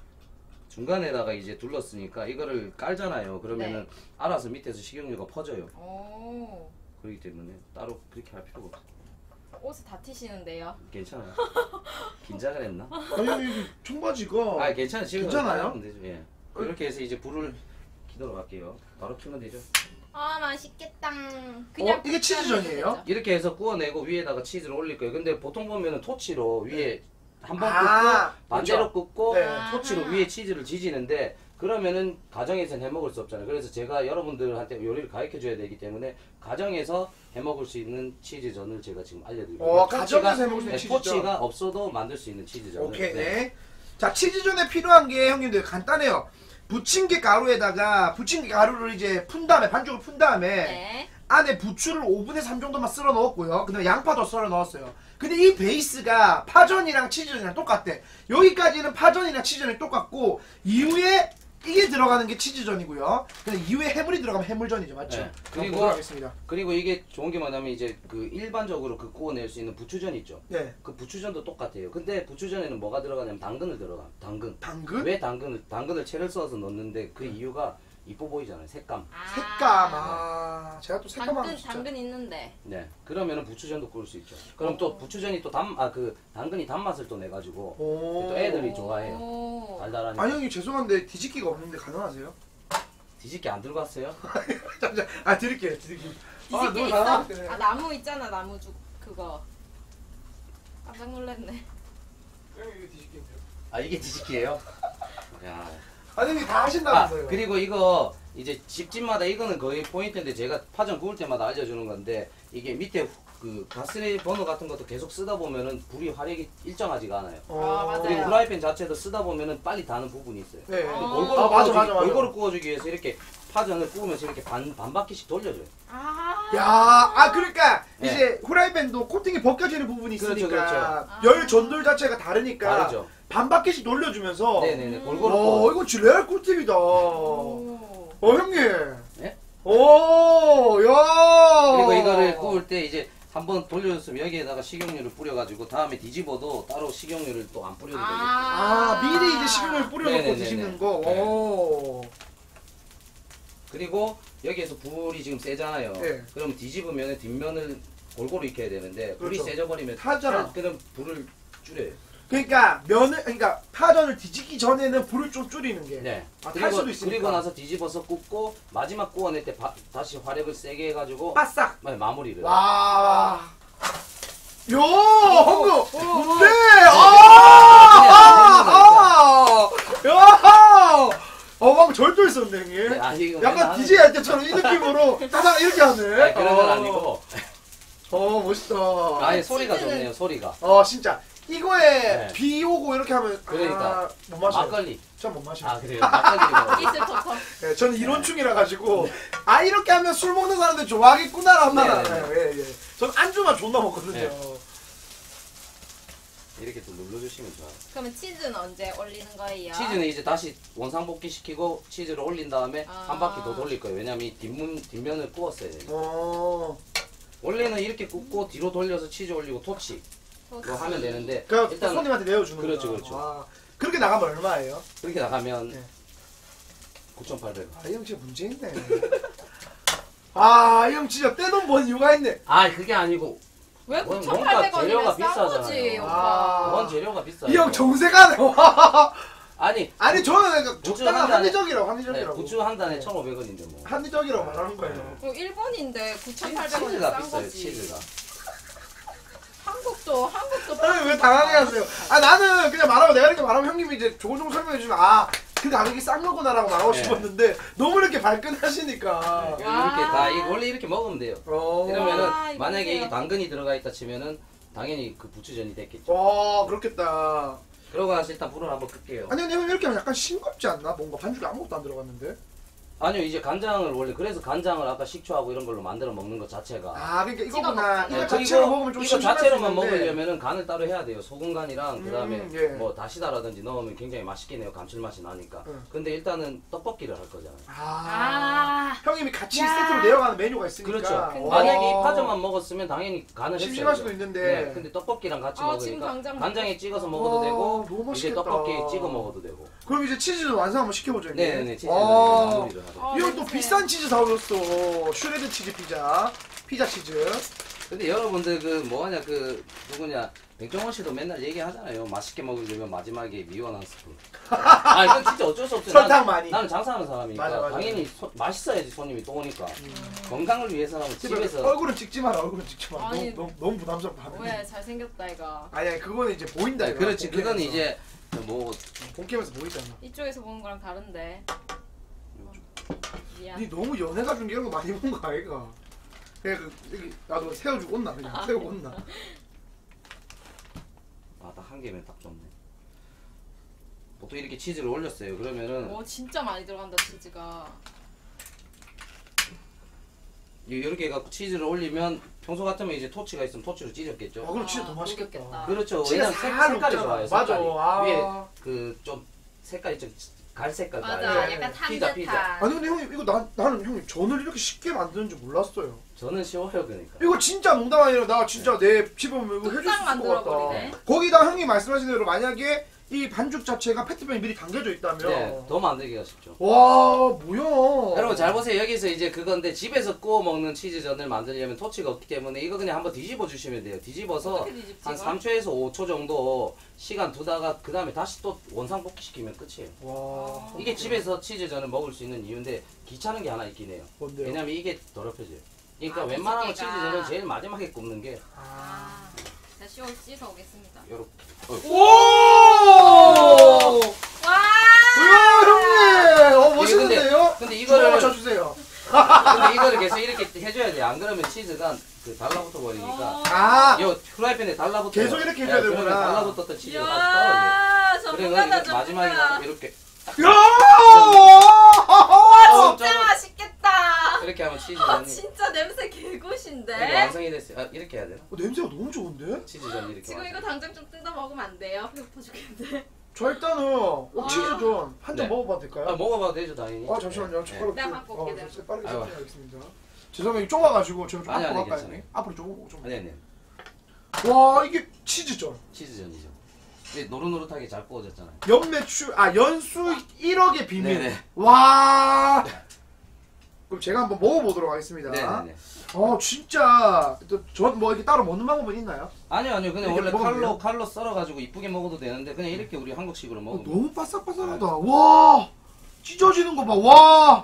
중간에다가 이제 둘렀으니까 이거를 깔잖아요. 그러면은 네. 알아서 밑에서 식용유가 퍼져요. 오. 그렇기 때문에 따로 그렇게 할 필요가 없어요. 옷을 다 티시는데요. 괜찮아요. 긴장을 했나? 아니 형님 청바지가. 아 괜찮아요. 지금 괜찮아요? 하면 되죠. 예. 이렇게 해서 이제 불을 켜도록 할게요. 바로 켜면 되죠. 아 맛있겠다. 그냥 어, 이게 치즈전이에요? 되죠. 이렇게 해서 구워내고 위에다가 치즈를 올릴 거예요. 근데 보통 보면은 토치로 위에 한 번 아, 굽고 반대로 굽고 네. 토치로 아하. 위에 치즈를 지지는데 그러면은 가정에서는 해 먹을 수 없잖아요. 그래서 제가 여러분들한테 요리를 가르쳐 줘야 되기 때문에 가정에서 해 먹을 수 있는 치즈전을 제가 지금 알려드리고 어, 토치가- 가정에서 해 먹을 수 있는 네, 치즈전. 토치가 없어도 만들 수 있는 치즈전을 오케이. 네. 자 치즈전에 필요한 게 형님들 간단해요. 부침개 가루에다가 부침개 가루를 이제 푼 다음에 반죽을 푼 다음에 네. 안에 부추를 오분의 삼 정도만 쓸어 넣었고요. 그 다음에 양파도 썰어 넣었어요. 근데 이 베이스가 파전이랑 치즈전이랑 똑같대. 여기까지는 파전이랑 치즈전이 똑같고 이후에 이게 들어가는 게 치즈전이고요. 근데 이후에 해물이 들어가면 해물전이죠. 맞죠? 네. 그리고 그리고 하겠습니다. 그리고 이게 좋은 게 뭐냐면 이제 그 일반적으로 그 구워낼 수 있는 부추전 있죠. 네. 그 부추전도 똑같아요. 근데 부추전에는 뭐가 들어가냐면 당근을 들어가. 당근. 당근? 왜 당근을 당근을 채를 써서 넣는데 그 이유가 이뻐 보이잖아요. 색감. 아. 색감. 아 제가 또 색감하고 당근 진짜. 당근 있는데. 네. 그러면은 부추전도 구울 수 있죠. 그럼 또 부추전이 또 단 아 그 당근이 단맛을 또 내 가지고 오. 또 애들이 좋아해요. 오. 달달하니. 아니 형님 죄송한데 뒤집기가 없는데 가능하세요? 뒤집기 안 들고 왔어요? 잠시만. 아 드릴게요. 드릴게요. 아 뒤집개 너무 있어? 당황했네. 아 나무 있잖아 나무죽 그거. 깜짝 놀랐네. 형님 이거 뒤집기인데요. 아 이게 뒤집기예요? 야. 아니 형님 다 아 하신다면서요. 그리고 이거 이제 집집마다 이거는 거의 포인트인데 제가 파전 구울 때마다 알려주는 건데 이게 밑에 후- 그 가스 버너 같은 것도 계속 쓰다 보면은 불이 화력이 일정하지가 않아요. 아, 맞아요. 그리고 프라이팬 자체도 쓰다 보면은 빨리 다는 부분이 있어요. 네. 아. 골고루 아, 맞아, 구워주기, 맞아, 맞아. 골고루 구워주기 위해서 이렇게 파전을 구우면서 이렇게 반, 반 바퀴씩 돌려줘요. 아. 야, 아 그러니까 네. 이제 후라이팬도 코팅이 벗겨지는 부분이 그렇죠, 있으니까 그렇죠. 열 전도율 자체가 다르니까 다르죠. 반 바퀴씩 돌려주면서. 네네네 음. 골고루 어, 구워. 이거 진짜 레알 꿀팁이다. 어, 오. 형님. 네? 오, 야. 그리고 이거를 구울 때 이제 한번 돌려줬으면 여기에다가 식용유를 뿌려가지고 다음에 뒤집어도 따로 식용유를 또 안 뿌려도 되겠고. 아, 미리 이제 식용유를 뿌려놓고 네네네네. 드시는 거. 네. 오. 그리고 여기에서 불이 지금 세잖아요. 네. 그럼 뒤집으면 뒷면을 골고루 익혀야 되는데 불이 그렇죠. 세져버리면 타잖아. 타- 그럼 불을 줄여요. 그러니까 면을 그러니까 파전을 뒤집기 전에는 불을 좀 줄이는 게. 네. 아, 탈 그리고, 수도 있으니까. 그리고 나서 뒤집어서 굽고 마지막 구워낼 때 바- 다시 화력을 세게 해가지고 바싹. 마- 마무리를. 와. 요, 한국. 뭔데? 아! 아! 어, 방금 절도 있었네, 형님. 네, 아니, 이거 약간 맨날 디제이 할 때처럼 이 느낌으로 따닥 이렇게 하네. 하는- 아니, 그런 건 어. 아니고. 어, 멋있다. 아니 소리가 치즈는- 좋네요. 소리가. 어, 진짜. 이거에 네. 비 오고 이렇게 하면 그러니까. 아, 못 마셔요. 막걸리. 전 못 마셔요. 아 그래요. 막걸리 먹어. 이슬 톡톡. 네, 저는 이론충이라 가지고 아 이렇게 하면 술 먹는 사람들 좋아하겠구나라는 네, 말 네, 알아요. 예, 예. 전 안주만 존나 먹거든요. 네. 이렇게 또 눌러주시면 좋아요. 그러면 치즈는 언제 올리는 거예요? 치즈는 이제 다시 원상복귀 시키고 치즈를 올린 다음에 아. 한 바퀴 더 돌릴 거예요. 왜냐면 이 뒷문 뒷면을 구웠어야 돼요. 어. 원래는 이렇게 굽고 뒤로 돌려서 치즈 올리고 토치 어, 그거 하면 되는데 그러니까 일단 손님한테 내어주는 그렇죠, 거구나. 그렇죠. 아, 그렇게 나가면 얼마예요? 그렇게 나가면 네. 구천팔백 원. 아, 이 형 진짜 문제 있네. 아, 이 형 진짜 떼돈 번 이유가 있네. 아 그게 아니고 왜 뭔- 구천팔백 뭔가 재료가 원이면 싼 거지 비싸잖아요. 오빠. 원 재료가 비싸요. 이 형 정색하네. 와. 아니 아니, 저는 그러니까 부추 적당한 한 단에- 합리적이라고, 네, 합리적이라고. 부추 한 단에 네. 천오백 원인데 뭐. 합리적이라고 말하는 거예요. 어, 일본인데 구천팔백 원이면 치즈가 싼 비싸요. 거지. 치즈가. 한국도 한국도. 아니 왜 당하게 하세요? 아 나는 그냥 말하고 내가 이렇게 말하면 형님이 이제 조금 설명해 주면 아 그 가격이 싼 거구나라고 말하고 네. 싶었는데 너무 이렇게 발끈하시니까. 이렇게 다 이거 원래 이렇게 먹으면 돼요. 어. 이러면은 와, 이거 만약에 보세요. 이게 당근이 들어가 있다 치면은 당연히 그 부추전이 됐겠죠. 와 그렇겠다. 그러고 나서 일단 불을 한번 끌게요. 아니 근데 형 이렇게 하면 약간 싱겁지 않나? 뭔가 반죽에 아무것도 안 들어갔는데. 아니요, 이제 간장을 원래 그래서 간장을 아까 식초하고 이런 걸로 만들어 먹는 것 자체가. 아 그러니까 찍어 이거구나. 먹자. 이거 네, 자체로 그리고 먹으면 좀 이거 심심할 수 자체로만 있는데. 먹으려면은 간을 따로 해야 돼요. 소금 간이랑 음, 그다음에 예. 뭐 다시다라든지 넣으면 굉장히 맛있긴 해요. 감칠맛이 나니까. 응. 근데 일단은 떡볶이를 할 거잖아요. 아, 아. 형님이 같이 야. 세트로 내려가는 메뉴가 있으니까. 그렇죠. 근데- 만약에 이 파전만 먹었으면 당연히 간을 했어요. 심심할 수도 있는데. 네, 근데 떡볶이랑 같이 아, 지금 먹으니까 당장 간장에 찍어서 먹어도 와, 되고 너무 이제 맛있겠다. 떡볶이에 찍어 먹어도 되고. 그럼 이제 치즈도 완성 한번 시켜보죠. 형님. 네네네. 치즈는 와. 마무리를 하죠. 어, 이건 또 냄새. 비싼 치즈 사오셨어. 슈레드 치즈 피자. 피자 치즈. 근데 여러분들 그 뭐하냐 그 누구냐 백종원 씨도 맨날 얘기하잖아요. 맛있게 먹으려면 마지막에 미원 한 스푼. 아 이건 진짜 어쩔 수 없어요. 설탕 나는, 많이. 나는 장사하는 사람이니까 맞아, 맞아. 당연히 소, 맛있어야지 손님이 또 오니까. 건강을 위해서라면 집에서 얼굴은 찍지 마라. 얼굴은 찍지 마. 아니. 너무, 너무 너무 부담스럽다. 왜 잘생겼다 이가. 아니 아니 그거는 이제 보인다. 네, 이거. 그렇지 그거는 본캠에서. 이제 뭐 본캠에서 보이잖아. 이쪽에서 보는 거랑 다른데. 미안. 니 너무 연애가지고 이런 거 많이 본 거 아이가? 그냥 그 여기 나도 세워주고 온나 그냥 세우고 온나. 아 딱 한 개면 딱 좋네. 보통 이렇게 치즈를 올렸어요. 그러면은 오 진짜 많이 들어간다 치즈가. 이렇게 해갖고 치즈를 올리면 평소 같으면 이제 토치가 있으면 토치로 찢었겠죠. 아 그럼 진짜 아, 더 맛있겠다. 그렇겠다. 그렇죠. 치즈가 왜냐면 색, 살 색깔이 녹잖아. 좋아요. 맞아. 색깔이. 아. 위에 그 좀 색깔이 좀 갈색깔 맞아. 나요. 약간 피자, 피자. 탄 아니 근데 형님 이거 나 나는 형님 전을 이렇게 쉽게 만드는 줄 몰랐어요. 저는 쉬워요 그러니까. 이거 진짜 농담 아니라 나 진짜 내 집에 오면 이거 해줄 수 뚝딱 있을 것 만들어버리네. 같다. 거기다 형님 말씀하신 대로 만약에 이 반죽 자체가 페트병이 미리 담겨져 있다면 네, 더 만들기가 쉽죠. 와 뭐야? 여러분 잘 보세요. 여기서 이제 그건데 집에서 구워 먹는 치즈전을 만들려면 토치가 없기 때문에 이거 그냥 한번 뒤집어 주시면 돼요. 뒤집어서 어떻게 뒤집지, 한 이걸? 삼 초에서 오 초 정도 시간 두다가 그 다음에 다시 또 원상복귀 시키면 끝이에요. 와 이게 집에서 치즈전을 먹을 수 있는 이유인데 귀찮은 게 하나 있긴 해요. 뭔데요? 왜냐면 이게 더럽혀져요. 그러니까 아, 웬만하면 두께가. 치즈전은 제일 마지막에 굽는 게 아. 자 씌워 씻어 오겠습니다. 요렇게. 오! 와. 우와 형님! 어 멋있는데요? 근데 이거를 이거를 쳐주세요. 근데 이거를 계속 이렇게 해줘야 돼. 안 그러면 치즈가 그 달라붙어 버리니까. 아 이 프라이팬에 달라붙어. 계속 이렇게 해줘야 되구나. 그러면 달라붙었던 치즈가 다시 떨어져. 이야 그래서 전문가다 이제 마지막에 전문가. 이렇게 야! 어, 진짜 저거- 맛있겠다. 이렇게 하면 아 치즈전이 진짜 냄새 이렇게 개굿인데. 완성이 됐어요. 아, 이렇게 해야 되나? 어, 냄새가 너무 좋은데? 치즈전 이렇게. 지금 완성. 이거 당장 좀 뜯어 먹으면 안 돼요? 배고파 죽겠는데. 저 일단은 어, 치즈전 한 잔 네. 먹어봐도 될까요? 아, 먹어봐도 되죠 당연히. 아 잠시만요. 네. 젓가락 내가 좀- 갖고 올게, 어, 내가. 좀 빠르게 아이고. 설정하겠습니다. 죄송해요. 좁아가지고 제가 좀 아니, 앞으로 아니, 갈까요? 괜찮아요. 앞으로 좀 좀. 아, 네네. 와 이게 치즈전. 치즈전이죠. 이게 노릇노릇하게 잘 구워졌잖아요. 연매출 아 연수 일억의 비밀. 네네. 와. 그럼 제가 한번 먹어보도록 하겠습니다. 네네네. 어 진짜 저뭐 이렇게 따로 먹는 방법은 있나요? 아니요 아니요. 그냥 이렇게 원래 먹으면 칼로 돼요? 칼로 썰어가지고 이쁘게 먹어도 되는데 그냥 이렇게 우리 한국식으로 어, 먹으면. 너무 바삭바삭하다. 와 찢어지는 거 봐. 와.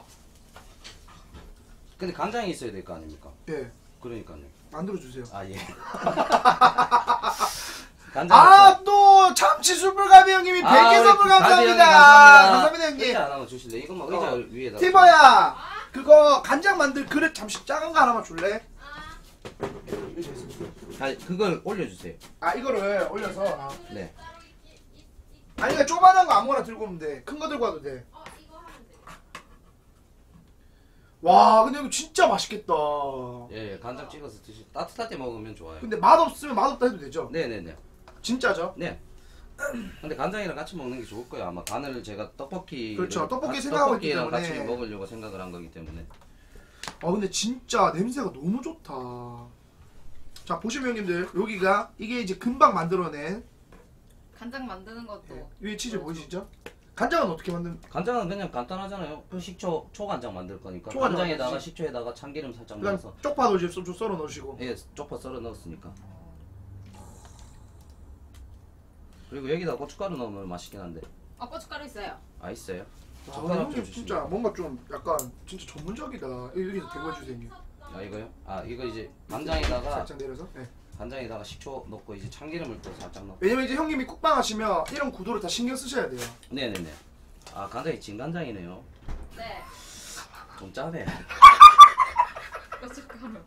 근데 간장이 있어야 될 거 아닙니까? 예 그러니까요. 만들어 주세요. 아 예. 간장. 아 또 참치 숯불가비 형님이 백 개 선물 감사합니다. 감사합니다 형님. 의자 하나만 주실래? 이것만 의자 어. 위에다. 티버야 그거 간장 만들 그릇 잠시 작은 거 하나만 줄래? 아 그걸 올려주세요. 아 이거를 올려서 아. 네. 아니 그러니까 조그만한 거 아무거나 들고 오면 돼. 큰 거 들고 와도 돼. 와 근데 이거 진짜 맛있겠다. 예, 예 간장 찍어서 드시. 따뜻할 때 먹으면 좋아요. 근데 맛없으면 맛없다 해도 되죠? 네네네. 진짜죠? 네. 근데 간장이랑 같이 먹는 게 좋을 거예요. 아마 간을 제가 떡볶이 그렇죠. 떡볶이 생각하고 있기 떡볶이랑 때문에. 같이 먹으려고 생각을 한 거기 때문에. 아 근데 진짜 냄새가 너무 좋다. 자 보시면 형님들 여기가 이게 이제 금방 만들어낸 간장 만드는 것도. 예, 위에 치즈 보이시죠? 간장은 어떻게 만든? 간장은 그냥 간단하잖아요. 그 식초 초간장 만들 거니까. 초간장 간장에다가 만들지. 식초에다가 참기름 살짝 그냥 넣어서. 쪽파도 이제 좀 썰어 넣으시고. 예, 쪽파 썰어 넣었으니까. 그리고 여기다 고춧가루 넣으면 맛있긴 한데. 아 고춧가루 있어요. 아 있어요? 아, 젓가락 형님 좀 진짜 주시면. 뭔가 좀 약간 진짜 전문적이다. 여기서 대고 해주세요 형님. 아 이거요? 아 이거 이제 간장에다가 살짝 내려서. 네. 간장에다가 식초 넣고 이제 참기름을 또 살짝 넣고. 왜냐면 이제 형님이 국방 하시면 이런 구도를 다 신경 쓰셔야 돼요. 네네네. 아 간장이 진간장이네요. 네. 좀 짜네. 고춧가루.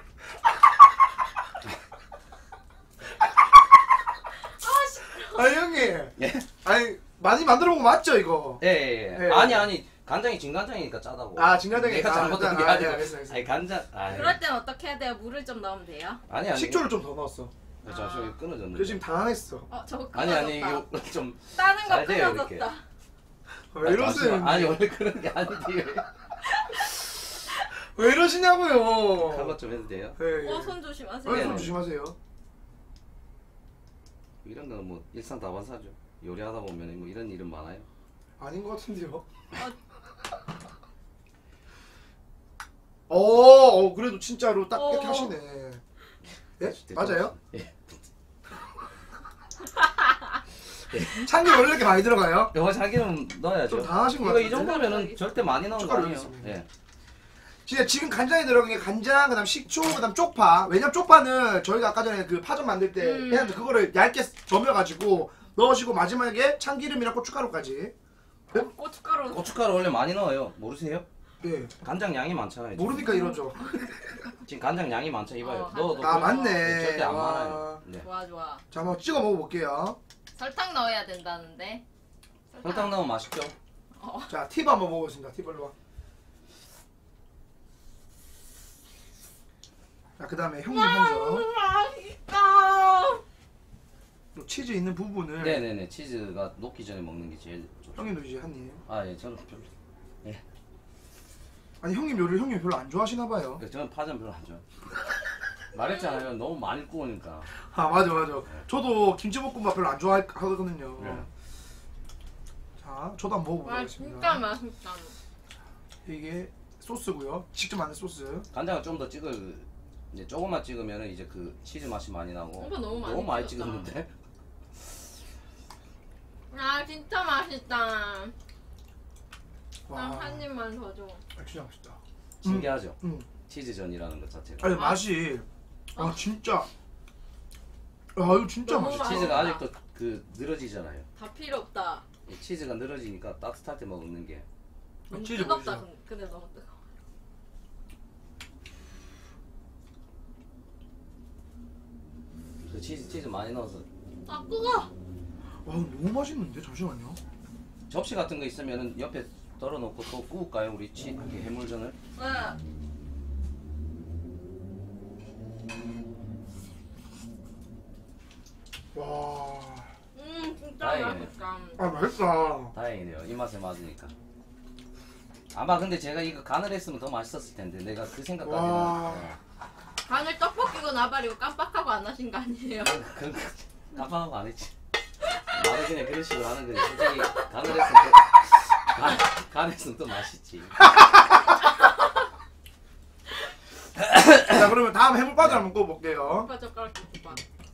아니 형님. 예. 아니 많이 만들어보고 맞죠 이거? 예예예. 예, 예. 아니 아니 간장이 진간장이니까 짜다고. 아, 진간장이- 내가 아, 잘못한 게 아, 아니고. 예, 알겠어, 알겠어. 아니 간장. 아. 그럴 땐 어떻게 해야 돼요? 물을 좀 넣으면 돼요? 아니 아니. 식초를 좀 더 넣었어. 아, 잠시만 이거 끊어졌는데. 그래서 지금 당황했어. 어 저거 아니 끊어졌다. 아니 이거 좀. 다른 거 잘 돼요, 이렇게. 끊어졌다. 왜 아, 이러세요? 잠시만. 아니 원래 그런 게 아닌데요. 왜 이러시냐고요? 한번 좀 해도 돼요? 예, 예. 어 손 조심하세요. 어, 네, 손 네. 조심하세요. 이런 거는 뭐 일상다반사죠. 요리하다 보면 뭐 이런 일은 많아요. 아닌 것 같은데요. 아. 어, 어, 그래도 진짜로 딱 이렇게 어. 하시네. 예? 맞아요? 예. 참기 원래 이렇게 많이 들어가요? 이거 자기는 넣어야죠. 좀 당하신 것 이거 이 같은데? 정도면은 절대 많이 넣은 거 숟가락 아니에요. 넣겠습니다. 예. 진짜 지금 간장에 들어간 게 간장, 그다음 식초, 그다음 쪽파. 왜냐면 쪽파는 저희가 아까 전에 그 파전 만들 때 음. 그냥 그거를 얇게 저며가지고 넣으시고 마지막에 참기름이랑 고춧가루까지. 어, 고춧가루. 고춧가루 원래 많이 넣어요. 모르세요? 예. 간장 양이 많잖아요. 지금. 모르니까 이러죠. 지금 간장 양이 많죠. 이봐요. 어, 넣어도 아 그- 맞네. 절대 안 와. 많아요. 네. 좋아 좋아. 자, 한번 찍어 먹어볼게요. 설탕 넣어야 된다는데. 설탕 넣으면 맛있죠. 자, 팁 한번 먹어보겠습니다. 팁 일로 와. 자, 그 다음에 형님 먼저 맛있다. 또 치즈 있는 부분을 네네네. 치즈가 녹기 전에 먹는 게 제일 좋죠. 형님도 이제 한 입. 아 예, 저는 별로. 예. 아니 형님 요리를 형님 별로 안 좋아하시나 봐요. 저는 파전 별로 안 좋아해요. 말했잖아요. 너무 많이 구우니까. 아 맞아 맞아. 저도 김치볶음밥 별로 안 좋아하거든요. 네. 자, 저도 한번 먹어보도록 와 하겠습니다. 진짜 맛있다. 이게 소스고요. 직접 만든 소스. 간장을 좀 더 찍을 이제 조금만 찍으면 이제 그 치즈 맛이 많이 나고. 오빠 너무 많이 찍었다. 찍었는데. 아 진짜 맛있다. 와, 난 한 입만 더 줘. 아, 진짜 맛있다. 신기하죠. 음. 치즈전이라는 것 자체가. 아니 맛이 아 진짜. 아 이거 진짜 너무 맛있다. 치즈가 아직도 그 늘어지잖아요. 다 필요 없다. 이 치즈가 늘어지니까 따뜻할 때 먹는 게. 너무 치즈 뜨겁다. 보이죠? 근데 너무 뜨거워. 그 치즈 치즈 많이 넣어서 아 뜨거. 와 너무 맛있는데 잠시만요. 접시 같은 거 있으면은 옆에 덜어놓고 또 구울까요 우리 치 이렇게 해물전을? 네. 와, 음 진짜 다행이네. 맛있다. 아 맛있다. 다행이네요. 이 맛에 맞으니까. 아마 근데 제가 이거 간을 했으면 더 맛있었을 텐데 내가 그 와. 생각까지는. 간을 떡볶이고 나발이고 깜빡하고 안 하신 거 아니에요? 그 깜빡하고 안 했지. 말을 그냥 그런 식으로 하는 거지. 솔직히 간을 했으면 또, 간, 간 했으면 또 맛있지. 자 그러면 다음 해물파전 한번 구워볼게요. 오빠 젓가락 좀 줘봐.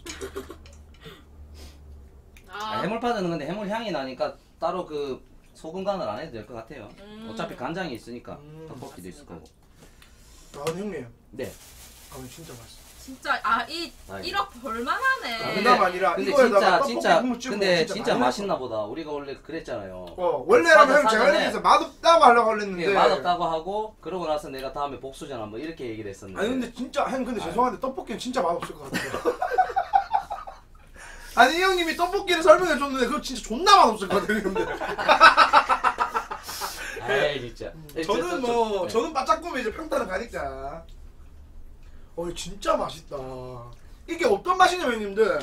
아, 아, 해물파전은 근데 해물 향이 나니까 따로 그 소금 간을 안 해도 될 것 같아요. 음. 어차피 간장이 있으니까 음, 떡볶이도 있을 거고. 아 형님, 네. 아 이거 진짜 맛있어. 진짜 아이 다행이다. 일억 벌만하네. 아, 농담 아니라 근데 이거에다가 진짜 떡볶이 진짜 국물 찍으면 근데 진짜 진짜 많이 맛있나 보다. 우리가 원래 그랬잖아요. 어 원래라면 사전- 제가 사전에- 이렇게 해서 맛없다고 하려고 했는데 이게 맛없다고 하고 그러고 나서 내가 다음에 복수전 한번 이렇게 얘기를 했었는데. 아니 근데 진짜 아니 근데 아유. 죄송한데 떡볶이는 진짜 맛없을 것 같아요. 아니 이 형님이 떡볶이를 설명해 줬는데 그거 진짜 존나 맛없을 것 같아요 형님들. 아이 진짜. 저는 뭐 네. 저는 바짝 구면 이제 평타는 가니까. 어 진짜 맛있다. 이게 어떤 맛이냐면 형님들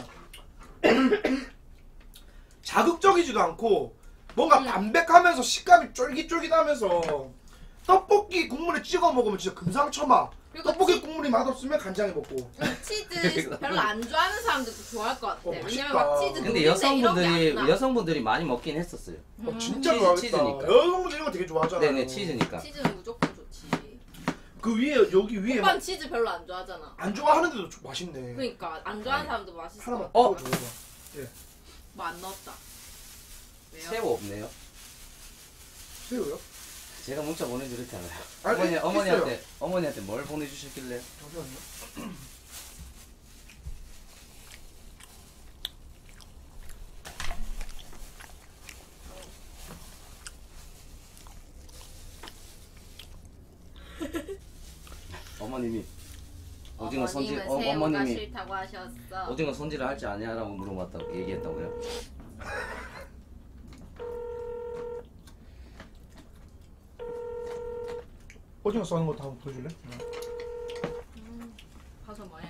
자극적이지도 않고 뭔가 음. 담백하면서 식감이 쫄깃쫄깃하면서 떡볶이 국물에 찍어 먹으면 진짜 금상첨화. 그리고 떡볶이 치, 국물이 맛없으면 간장에 먹고. 음, 치즈 별로 안 좋아하는 사람들도 좋아할 것 같아. 어, 왜냐면 맛있다. 막 치즈 근데 누린내 이런 여성분들이 게 안 나. 여성분들이 많이 먹긴 했었어요. 어, 음. 진짜 치즈, 좋아하겠다. 치즈니까. 여성분들 이런 거 되게 좋아하잖아요. 네네 치즈니까. 치즈는 무조건 좋지. 그 위에 여기 위에 오빠는 막 치즈 별로 안 좋아하잖아. 안 좋아하는데도 좀 맛있네. 그러니까 안 좋아하는 사람도 맛있어. 하나만 어? 더 먹어봐. 뭐 안 넣었다. 왜요? 새우 없네요. 새우요? 제가 문자 보내드릴 때 알아요. 아니, 어머니 있- 어머니한테 어머니한테 뭘 보내주셨길래? 잠시만요. 어머님이 오징어 손질 어머님은 어, 새우가 어머님이 싫다고 하셨어. 오징어 손질을 할지 아냐라고 물어봤다고 얘기했다고요? 오징어 써는 것도 한번 보여줄래? 음, 가서 뭐해?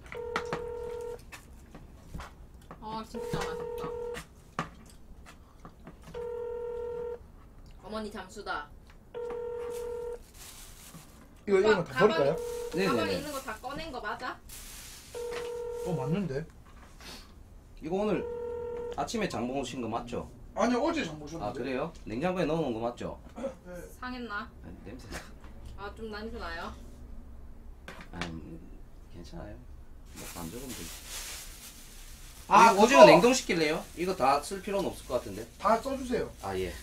아 진짜 맛있다. 어머니 잠수다. 이거 이런 거 다 가방- 버릴까요? 가방에 네네네. 있는 거 다 꺼낸 거 맞아? 어 맞는데? 이거 오늘 아침에 장 보신 거 맞죠? 아니 어제 장 보셨는데. 아 그래요? 냉장고에 넣어놓은 거 맞죠? 상했나? 아, 냄새. 아 좀 냄새 나요. 아 음, 괜찮아요. 뭐안 적으면 돼. 아, 아 오징어 그거! 냉동 시킬래요? 이거 다 쓸 필요는 없을 것 같은데. 다 써주세요. 아 예.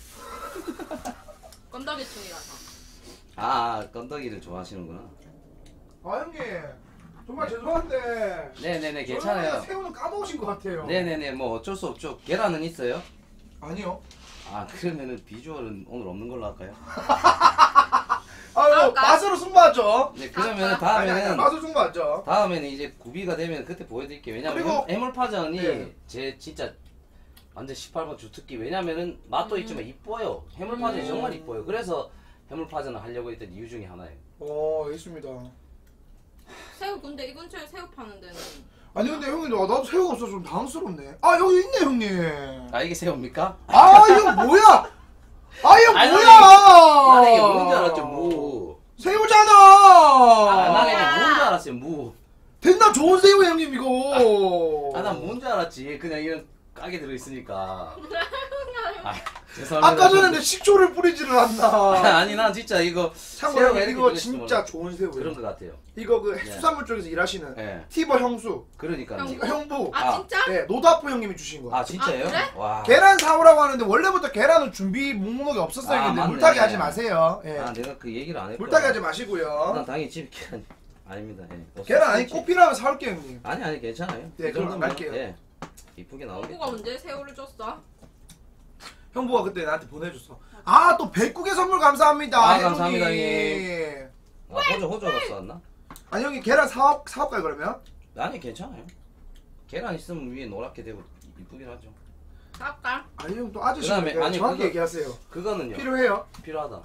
건더기충이라서. 아, 아 건더기를 좋아하시는구나. 아 형님 정말 죄송한데. 네네네 저는 괜찮아요. 새우는 까먹으신 것 같아요. 네네네 뭐 어쩔 수 없죠. 계란은 있어요? 아니요. 아 그러면은 비주얼은 오늘 없는 걸로 할까요? 아유 그럴까? 맛으로 승부하죠. 네 그러면은 아까- 아니, 아니, 다음에는 맛으로 승부하죠. 다음에는 이제 구비가 되면 그때 보여드릴게요. 왜냐면 그리고- 해물- 해물파전이 네. 제 진짜 완전 십팔 번 주특기. 왜냐면은 맛도 음. 있지만 이뻐요. 해물파전이 음. 정말 이뻐요. 그래서 해물파전을 하려고 했던 이유 중에 하나예요. 어 있습니다. 새우 근데 이 근처에 새우 파는 데는 아니 근데 형님 나- 나도 새우가 없어서 좀 당황스럽네. 아 여기 있네 형님. 아 이게 새우입니까? 아 이거 뭐야? 아 이거 아니, 뭐야? 나는 이게 뭔줄 알았죠 무. 새우잖아. 아, 나는 이게 뭔줄 알았어요 무. 됐나 좋은 새우 형님 이거. 아난 뭔줄 알았지. 그냥 이런 까게 들어있으니까. 아 죄송합니다. 아까 전에 내 식초를 뿌리지를 않나. 아니 난 진짜 이거 참고로 새우가 형님, 이렇게 이거 들어있을 진짜 줄 좋은 새우예요. 그런 것 같아요. 이거 그 네. 수산물 쪽에서 일하시는 예. 티버 형수, 그러니까. 형- 티버 형부. 아, 아. 진짜? 네, 노다프 형님이 주신 거. 아 진짜요? 아, 그래? 와. 계란 사오라고 하는데 원래부터 계란은 준비 목록에 없었어요. 아, 근데 맞네. 물타기 하지 마세요. 예. 아 내가 그 얘기를 안 했고. 물타기 하지 마시고요. 난 당연히 집에 계란 아닙니다. 예. 없을 계란 수 아니 있지. 꼭 필요하면 사올게요 형님. 아니 아니 괜찮아요. 네, 이 그럼 정도면, 갈게요. 예. 이쁘게 나오겠다. 형부가 언제 새우를 줬어? 형부가 그때 나한테 보내줬어. 아 또 백국의 선물 감사합니다. 아, 혜종이. 감사합니다, 형님. 아, 호주 호주가 썼나? 아니 형님 계란 사업 사올까요 그러면? 아니 괜찮아요. 계란 있으면 위에 노랗게 되고 이쁘긴 하죠. 쌀까? 아니 형 또 아저씨 그다음에 아니, 정확히 그거- 얘기하세요. 그거는요. 필요해요. 필요하다.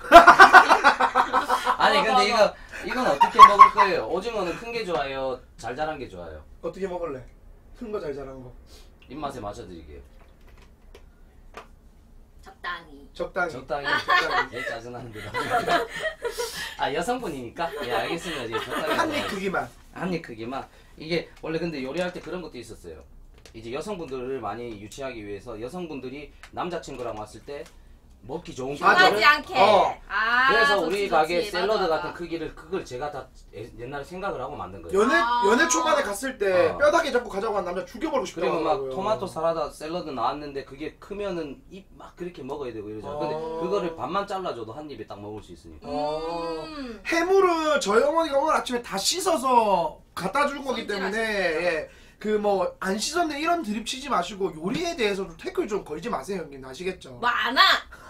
아니 근데 이거 이건 어떻게 먹을 거예요? 오징어는 큰 게 좋아요? 잘 자란 게 좋아요? 어떻게 먹을래? 큰 거 잘 자란 거. 입맛에 맞춰드릴게요. 적당히. 적당히. 적당히. 적당히. 제일 짜증나는데. 아 여성분이니까? 예 알겠습니다. 이제 적당히. 한 입 크기만. 한입 크기만. 이게 원래 근데 요리할 때 그런 것도 있었어요. 이제 여성분들을 많이 유치하기 위해서 여성분들이 남자친구랑 왔을 때 먹기 좋은 맞아. 상하지 않게. 어. 아, 그래서 좋지, 우리 좋지. 가게 맞아, 샐러드 맞아. 같은 크기를 그걸 제가 다 예- 옛날에 생각을 하고 만든 거예요. 연애 아. 연애 초반에 갔을 때 어. 뼈다귀 잡고 가져간 남자 죽여버리고 싶다고 그리고 막 하더라고요. 토마토 사라다 샐러드 나왔는데 그게 크면은 입 막 그렇게 먹어야 되고 이러잖아. 근데 어. 그거를 반만 잘라줘도 한 입에 딱 먹을 수 있으니까. 어. 음. 해물은 저희 어머니가 오늘 아침에 다 씻어서 갖다 준 거기 때문에 예, 그 뭐 안 씻었네 이런 드립 치지 마시고 요리에 대해서 좀 태클 좀 걸지 마세요 형님 아시겠죠? 많아.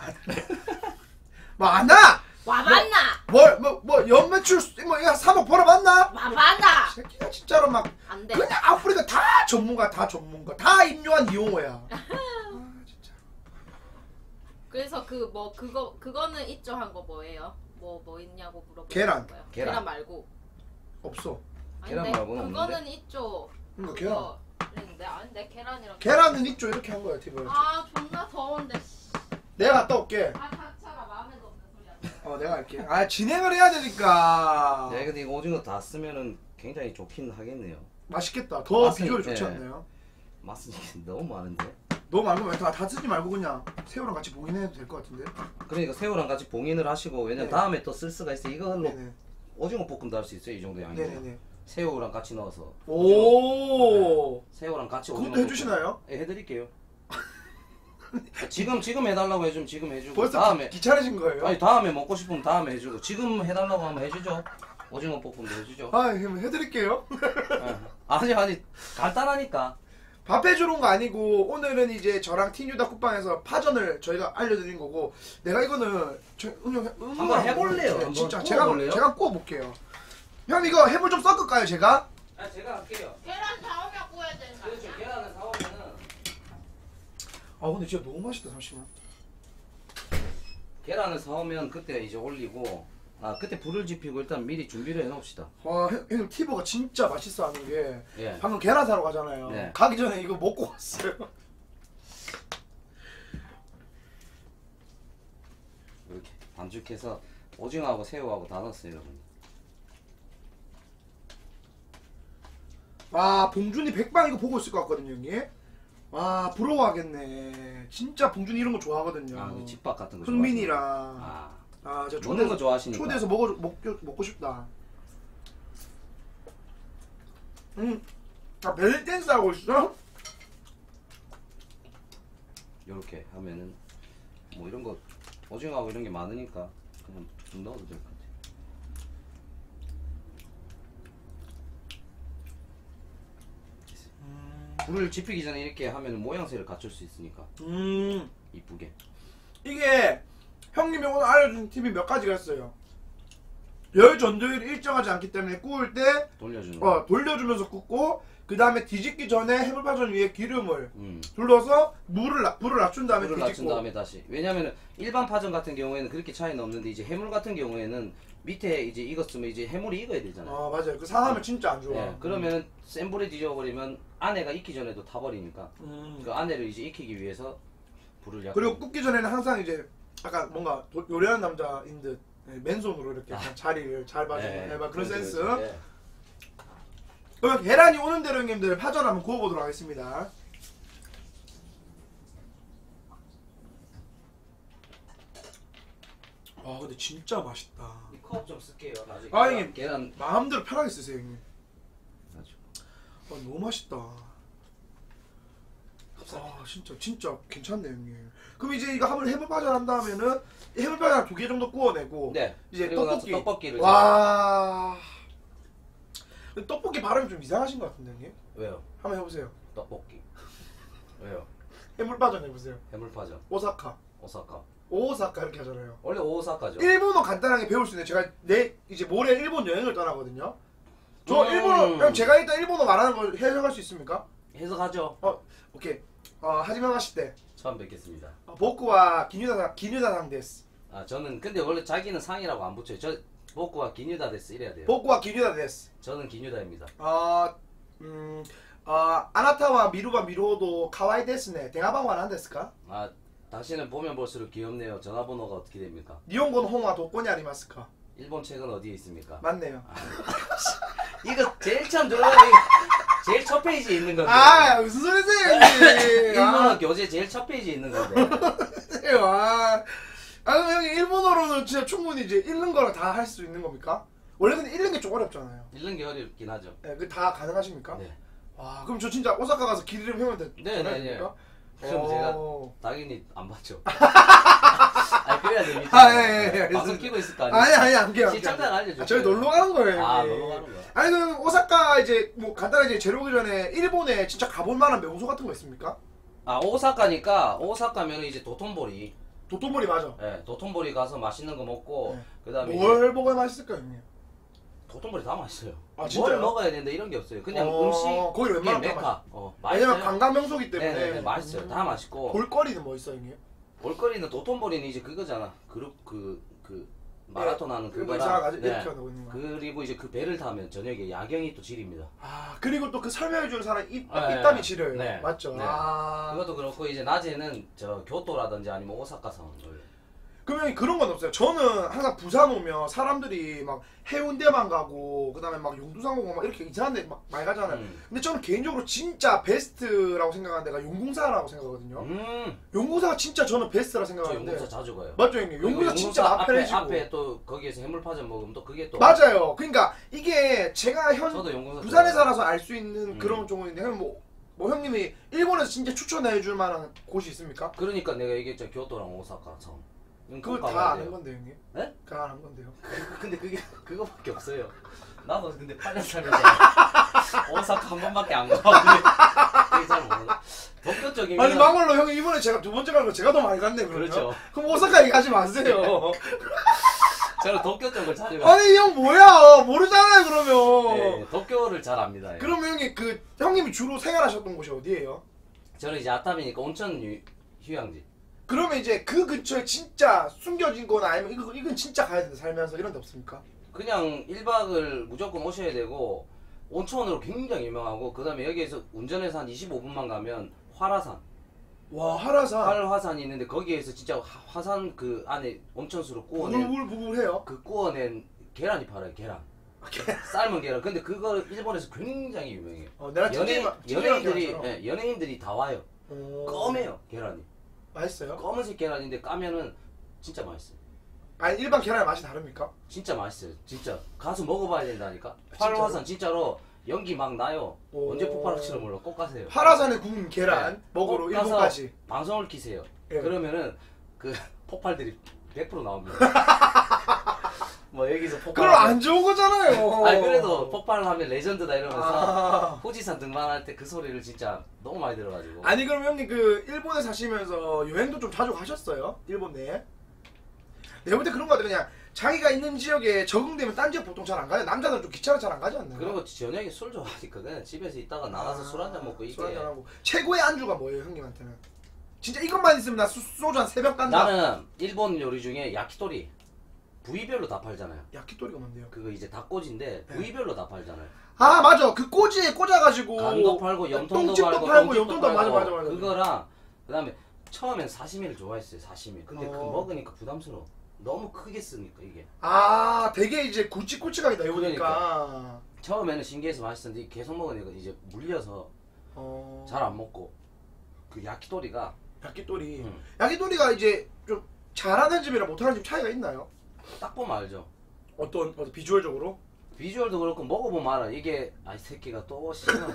많아! 와 많나. 뭘뭐뭐 연매출 뭐 이거 삼억 벌어봤나? 와 많아. 새끼가 진짜로 막 안 돼. 그냥 아프리카 다 전문가 다 전문가 다 임요한 이용호야. 아 진짜. 그래서 그 뭐 그거 그거는 있죠 한 거 뭐예요? 뭐 뭐 있냐고 물어보는 계란. 거예요. 계란. 계란 말고. 없어. 아니, 계란 근데 말고는 그거는 없는데? 있죠. 그러니까 계란. 그거 있는데 아닌데 계란이랑. 계란은 있죠 이렇게 한 거야 티브에. 아 존나 더운데. 씨. 내가 갔다 올게. 아 닥쳐라 마음에도 없는 소리 하지. 어 내가 할게. 아 진행을 해야 되니까. 네, 근데 이거 오징어 다 쓰면은 굉장히 좋긴 하겠네요. 맛있겠다. 더 맛은- 비주얼이 좋지 예. 않나요? 맛은 너무 많은데. 너 말고 다, 다 쓰지 말고 그냥 새우랑 같이 봉인해도 될 것 같은데. 그러니까 새우랑 같이 봉인을 하시고 왜냐면 네. 다음에 또 쓸 수가 있어. 이걸로 네네. 오징어 볶음도 할 수 있어요. 이 정도 양이면. 네네네. 새우랑 같이 넣어서. 오. 새우랑 같이 오징어 그것도 볶음. 해주시나요? 예, 해드릴게요. 지금 지금 해달라고 해주면 지금 해주고 벌써 다음에 기, 귀찮으신 거예요? 아니 다음에 먹고 싶으면 다음에 해주고 지금 해달라고 하면 해주죠. 오징어 볶음도 해주죠. 아, 그럼 해드릴게요. 예. 아니 아니 간단하니까. 밥 해주러 온 거 아니고 오늘은 이제 저랑 티뉴다 쿠팡에서 파전을 저희가 알려드린 거고 내가 이거는 저 응용 응용 한번 해볼래요? 한번 진짜 제가 구워볼래요? 제가 구워볼게요. 형 이거 해물 좀 섞을까요 제가? 아 제가 할게요. 계란 사오면 구워야 되는 거 그렇죠. 아니야? 계란을 사오면은 아 근데 진짜 너무 맛있다. 잠시만. 계란을 사오면 그때 이제 올리고 아 그때 불을 지피고 일단 미리 준비를 해놓읍시다. 와 형, 형님 티버가 진짜 맛있어 하는 게 예. 방금 계란 사러 가잖아요. 네. 가기 전에 이거 먹고 왔어요. 이렇게 반죽해서 오징어하고 새우하고 다 넣었어요, 여러분. 와 봉준이 백방 이거 보고 있을 것 같거든요 형님. 와 부러워하겠네. 진짜 봉준이 이런 거 좋아하거든요. 아, 그 집밥 같은 거. 흥민이랑 아, 아 제가 먹는 거 초대해서 좋아하시니까. 초대해서 먹어 먹고 먹고 싶다. 음, 아 벨리 댄스 하고 있어? 이렇게 하면은 뭐 이런 거 오징어하고 이런 게 많으니까 그냥 좀 넣어도 될 것 같아. 불을 지피기 전에 이렇게 하면 모양새를 갖출 수 있으니까 음, 이쁘게. 이게 형님이 오늘 알려준 팁이 몇 가지가 있어요. 열 전도율이 일정하지 않기 때문에 구울 때 돌려주는 거. 어, 돌려주면서 굽고 그 다음에 뒤집기 전에 해물파전 위에 기름을 음. 둘러서 물을 나- 불을 낮춘 다음에 불을 낮춘 뒤집고. 다음에 다시. 왜냐면은 일반 파전 같은 경우에는 그렇게 차이는 없는데 이제 해물 같은 경우에는 밑에 이제 익었으면 이제 해물이 익어야 되잖아요. 어 맞아요. 그 상하면 진짜 안 좋아. 예, 그러면은 센 불에 뒤져버리면 안에가 익기 전에도 타버리니까 음. 그 안에를 이제 익히기 위해서 불을 약간. 그리고 굽기 전에는 항상 이제 약간 뭔가 도- 요리하는 남자인 듯 예, 맨손으로 이렇게 약간 자리를 잘 봐주고 예, 해봐 그런 그렇죠, 센스. 그렇죠. 예. 그러면 계란이 오는 대로 형님들 파전 한번 구워보도록 하겠습니다. 아 근데 진짜 맛있다. 이 컵 좀 쓸게요. 나중에. 아, 형님. 계란. 마음대로 편하게 쓰세요 형님. 가지고. 아 너무 맛있다. 아 진짜 진짜 괜찮네 형님. 그럼 이제 이거 한번 해물파전 한 다음에는 해물파전 두 개 정도 구워내고 네. 이제 그리고 나서 떡볶이. 떡볶이를. 와. 근데 떡볶이 발음이 좀 이상하신 것 같은데 형님? 왜요? 한번 해보세요. 떡볶이. 왜요? 해물파전 해보세요. 해물파전. 오사카. 오사카. 오사카 이렇게 하잖아요. 원래 오사카죠. 일본어 간단하게 배울 수 있는 제가 내 이제 모레 일본 여행을 떠나거든요. 저 음. 일본어 형 제가 일단 일본어 말하는 걸 해석할 수 있습니까? 해석하죠. 어 오케이. 어 하지마 마시테. 처음 뵙겠습니다. 어, 보쿠와 기뉴다 기뉴다상 데스. 아 저는 근데 원래 자기는 상이라고 안 붙여요. 저 보쿠와 기뉴다 데스 이래야 돼요. 보쿠와 기뉴다 데스. 저는 기뉴다입니다. 어, 음, 어, 아나타와 미루바 미로도 카와이 데스네. 대화방은 안 데스까? 아 당신은 보면 볼수록 귀엽네요. 전화번호가 어떻게 됩니까? 니혼곤 홍화 도코니 아리마스까? 일본 책은 어디에 있습니까? 맞네요. 이거 제일 처음 들어 제일 첫 페이지에 있는 건데. 아 무슨 소리세요 형님? 일본어 교재 제일 첫 페이지에 있는 건데. 아, 아 그럼 형님 일본어로는 진짜 충분히 이제 읽는 거랑 다 할 수 있는 겁니까? 원래 근데 읽는 게 좀 어렵잖아요. 읽는 게 어렵긴 하죠. 네, 그 다 가능하십니까? 네. 와 그럼 저 진짜 오사카 가서 길 이름 형한테 네, 네, 네. 그럼 제가 당연히 안 봤죠. 아 그래야 됩니다. 아, 예, 예, 예. 방송 키고 있을 거 아니에요. 아니 아니 안 돼요. 시청자가 알려줘. 아, 저희 놀러 가는 거예요. 아 형님. 놀러 가는 거야. 아니 그럼 오사카 이제 뭐 간단하게 재료 오기 전에 일본에 진짜 가볼 만한 명소 같은 거 있습니까? 아 오사카니까 오사카면은 이제 도톤보리. 도톤보리 맞아. 예, 도톤보리 가서 맛있는 거 먹고 네. 그다음에 이제 뭘 먹어야 맛있을까요, 형님? 도톤보리 다 맛있어요. 아, 뭘 진짜요? 먹어야 되는데 이런 게 없어요. 그냥 어, 음식 거기 이게 웬만하면 다 메카. 어, 왜냐면 맛있어요. 관광 명소기 때문에. 네, 네, 네, 맛있어요. 다 맛있고. 볼거리는 뭐 있어, 형님? 볼거리는 도톤보리는 이제 그거잖아. 그룹 그 그 마라톤 하는 그거 그거랑. 이상하게 네. 이렇게 하고 있는 거. 그리고 이제 그 배를 타면 저녁에 야경이 또 지립니다. 아 그리고 또 그 설명해 주는 사람 입 네, 입담이 네. 지려요. 네. 맞죠? 네. 아 그것도 그렇고 이제 낮에는 저 교토라든지 아니면 오사카 상을. 그러면 그런 건 없어요. 저는 항상 부산 오면 사람들이 막 해운대만 가고 그다음에 막 용두산 오고 막 이렇게 이상한 데 막 많이 가잖아요. 음. 근데 저는 개인적으로 진짜 베스트라고 생각하는 데가 용궁사라고 생각하거든요. 음. 용궁사가 진짜 저는 베스트라 저 생각하는데 용궁사 자주 가요. 맞죠 형님? 그리고 용궁사 진짜 맘 앞에, 편해지고 앞에 또 거기에서 해물파전 먹으면 또 그게 또. 맞아요. 그러니까 이게 제가 현 저도 용궁사 부산에 좋아해요. 살아서 알 수 있는 음. 그런 쪽인데 형 뭐, 뭐 형님이 일본에서 진짜 추천해 줄 만한 곳이 있습니까? 그러니까 내가 얘기했잖아. 교토랑 오사카 성. 음, 그거 꼭 다 가봐야 아는 돼요. 건데 형님? 네? 다 아는 건데요. 근데 그게 그거밖에 없어요. 나도 근데 팔 년 살면서 오사카 한 번밖에 안 가고 그게 잘 몰라. 도쿄 쪽이면 아니 막말로 형이 이번에 제가 두 번째 간 거 제가 더 많이 갔네 그러면. 그렇죠. 그럼 오사카 얘기하지 마세요. 저는 도쿄 쪽을 자주 가. 아니 이 형 뭐야 모르잖아요 그러면. 네, 도쿄를 잘 압니다. 예. 그러면 형님 그 형님이 주로 생활하셨던 곳이 어디예요? 저는 이제 아타미니까 온천 유, 휴양지. 그러면 이제 그 근처에 진짜 숨겨진 거나 아니면 이거 이건 진짜 가야 된다 살면서 이런 데 없습니까? 그냥 일 박을 무조건 오셔야 되고 온천으로 굉장히 유명하고 그 다음에 여기에서 운전해서 한 이십오 분만 가면 활화산. 와 하라산. 활화산이 있는데 거기에서 진짜 화- 화산 그 안에 온천수로 구워낸 부글부글부글해요. 그 구워낸 계란이 팔아요. 계란. 삶은 계란. 근데 그거 일본에서 굉장히 유명해요. 어, 내가 연예인, 찌개만- 연예인들이 찌개만 예, 연예인들이 다 와요. 어... 검해요 계란이. 맛있어요? 검은색 계란인데 까면은 진짜 맛있어요. 아니 일반 계란의 맛이 다릅니까? 진짜 맛있어요. 진짜 가서 먹어봐야 된다니까. 진짜로? 활화산 진짜로 연기 막 나요. 오. 언제 폭발할지는 몰라. 꼭 가세요. 하라산에 구운 계란 네. 먹으러 꼭 가서 일본까지. 방송을 키세요. 예. 그러면은 그 폭발들이 백 퍼센트 나옵니다. 뭐 여기서 폭발. 그럼 안 좋은 거잖아요. 아니 그래도 폭발하면 레전드다 이러면서 아. 후지산 등반할 때 그 소리를 진짜 너무 많이 들어가지고. 아니 그럼 형님 그 일본에 사시면서 여행도 좀 자주 가셨어요? 일본 내에? 내가 볼 때 그런 거 같아. 그냥 자기가 있는 지역에 적응되면 딴 지역 보통 잘 안 가요. 남자들은 좀 귀찮아 잘 안 가지 않나요? 그리고 저녁에 술 좋아하니까 그냥 집에서 있다가 나가서 술 한잔 먹고 이게. 술 한잔 하고. 최고의 안주가 뭐예요 형님한테는? 진짜 이것만 있으면 나 수, 소주 한 세 병 깐다. 나는 일본 요리 중에 야키토리 부위별로 다 팔잖아요. 야키토리가 뭔데요? 그거 이제 닭꼬지인데 네. 부위별로 다 팔잖아요. 아 맞아 그 꼬지에 꽂아가지고 간도 팔고 염통도 똥집도 팔고 팔고 똥집도 염통도 맞아 팔고 맞아 맞아. 그거랑 그다음에 처음엔 사시미를 좋아했어요. 사시미. 근데 어. 그 먹으니까 부담스러워. 너무 크게 쓰니까 이게. 아 되게 이제 굵직굵직하게 나오니까. 처음에는 신기해서 맛있었는데 계속 먹으니까 이제 물려서 어... 잘 안 먹고 그 야키토리가 야키토리. 음. 야키토리가 이제 좀 잘하는 집이랑 못하는 집 차이가 있나요? 딱 보면 알죠. 어떤 어떤 비주얼적으로? 비주얼도 그렇고 먹어보면 알아. 이게 아이 새끼가 또 씨발.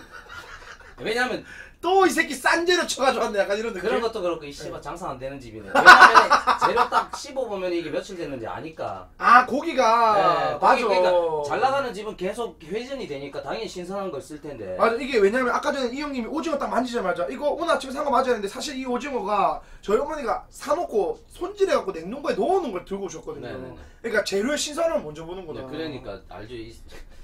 왜냐면 또 이 새끼 싼 재료 쳐가지고 왔네 약간 이런 느낌. 그런 것도 그렇고 이 씨발 네. 장사 안 되는 집이네. 왜냐면 재료 딱 씹어보면 이게 며칠 됐는지 아니까. 아 고기가 네, 맞아. 거기 그러니까 잘 나가는 집은 계속 회전이 되니까 당연히 신선한 걸 쓸 텐데. 맞아 이게 왜냐면 아까 전에 이 형님이 오징어 딱 만지자마자 이거 오늘 아침에 산 거 맞아야 되는데 사실 이 오징어가 저희 어머니가 사놓고 손질해갖고 냉동고에 넣어놓은 걸 들고 오셨거든요. 네네네. 그러니까 재료의 신선함을 먼저 보는구나. 네, 그러니까 알죠. 이,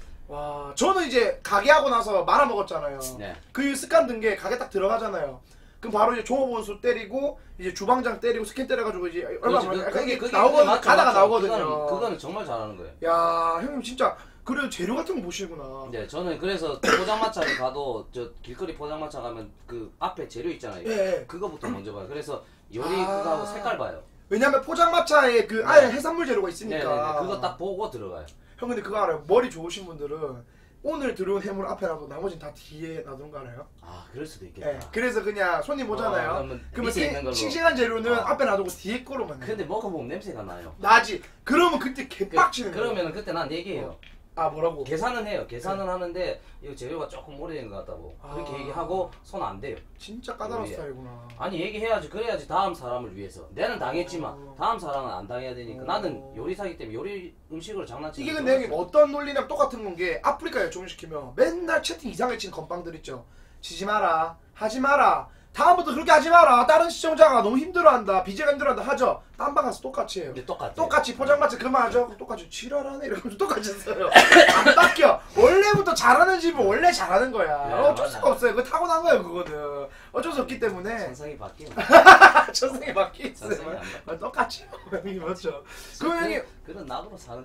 와 저는 이제 가게 하고 나서 말아 먹었잖아요. 네. 그 습관 든 게 가게 딱 들어가잖아요. 그럼 바로 이제 종업원수 때리고 이제 주방장 때리고 스캔 때려가지고 이제 얼마 그렇지, 그, 그게 그게 나오거든 맞죠, 가다가 맞죠. 나오거든요. 그거는, 그거는 정말 잘하는 거예요. 야 형님 진짜 그래도 재료 같은 거 보시구나. 네, 저는 그래서 포장마차를 가도 저 길거리 포장마차 가면 그 앞에 재료 있잖아요. 예. 그거부터 먼저 봐요. 그래서 요리 아. 그거하고 색깔 봐요. 왜냐면 포장마차에 그 아예 네. 해산물 재료가 네, 있으니까. 네, 네. 그거 딱 보고 들어가요. 형 근데 그거 알아요? 머리 좋으신 분들은 오늘 들어온 해물 앞에 놔두고 나머지는 다 뒤에 놔두는 거 알아요? 아, 그럴 수도 있겠다. 예. 그래서 그냥 손님 오잖아요. 어, 그러면 그러면 밑에 있는 생- 걸로. 싱싱한 재료는 어. 앞에 놔두고 뒤에 거로만. 근데 먹어보면 냄새가 나요. 나지. 그러면 그때 개빡치는 그, 거야. 그러면은 그때 난 얘기해요. 아 뭐라고? 계산은 해요. 계산은 하는데 이거 재료가 조금 오래된 것 같다고. 그렇게 아. 얘기하고 손 안 대요. 진짜 까다로운 우리- 스타일이구나. 아니 얘기해야지. 그래야지 다음 사람을 위해서. 내는 당했지만 어. 다음 사람은 안 당해야 되니까. 어. 나는 요리사기 때문에 요리 음식으로 장난치는 이게 거 근데 형님 좋아했어요. 어떤 논리랑 똑같은 건 게 아프리카에 적용시키면 맨날 채팅 이상하게 치는 건빵들 있죠. 지지 마라, 하지 마라, 다음부터 그렇게 하지 마라. 다른 시청자가 너무 힘들어한다, 비제가 힘들어한다 하죠. 딴 방 가서 똑같이 해요. 근데 똑같아. 똑같이 포장마차 그만하죠. 그럼 똑같이 지랄하네 이러면서 똑같이 써요. 안 바뀌어. 원래부터 잘하는 집은 원래 잘하는 거야. 네, 어쩔 맞아. 수가 없어요. 그거 타고난 거예요 그거는. 어쩔 수 없기 때문에 선상이 바뀌면 천성이 바뀌 선상이 있어요. 안 바뀌어. 똑같이 형님 맞죠. 그 형님 그런 낙으로 사는데.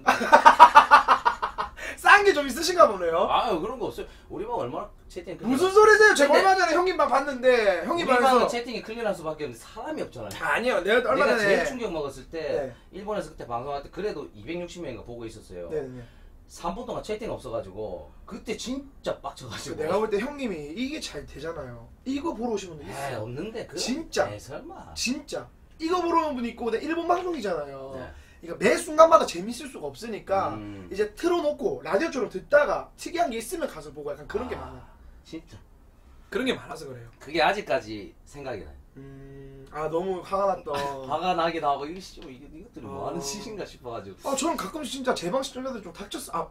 싼 게 좀 있으신가 보네요. 아유 그런 거 없어요. 우리 방 얼마나 채팅 큰일 무슨 났어. 소리세요? 제가 근데- 얼마 전에 형님 방 봤는데 우리 형님 방은 방에서 채팅이 큰일 날 수밖에 없는데 사람이 없잖아요. 아니요. 내가 얼마 내가 제일 전에 충격 먹었을 때 네. 일본에서 그때 방송할 때 그래도 이백육십 명인가 보고 있었어요. 네네. 삼 분 동안 채팅 없어가지고 그때 진짜 그 빡쳐가지고. 내가 볼 때 형님이 이게 잘 되잖아요. 이거 보러 오시는 분 에이 있어요. 없는데 그 진짜. 에이, 설마. 진짜 이거 보러 오는 분 있고 근데 일본 방송이잖아요. 네. 이거 매 순간마다 재밌을 수가 없으니까 음. 이제 틀어놓고 라디오처럼 듣다가 특이한 게 있으면 가서 보고 약간 그런 게 아, 많아. 진짜. 그런 게 많아서 그래요. 그게 아직까지 생각이 나요. 음, 아 너무 화가 났다. 화가 나기도 하고 이거 씨, 이게 이것들이 뭐 하는 어. 짓인가 싶어가지고. 아 저는 가끔씩 진짜 제 방 시청자들 좀 닥쳤어. 아.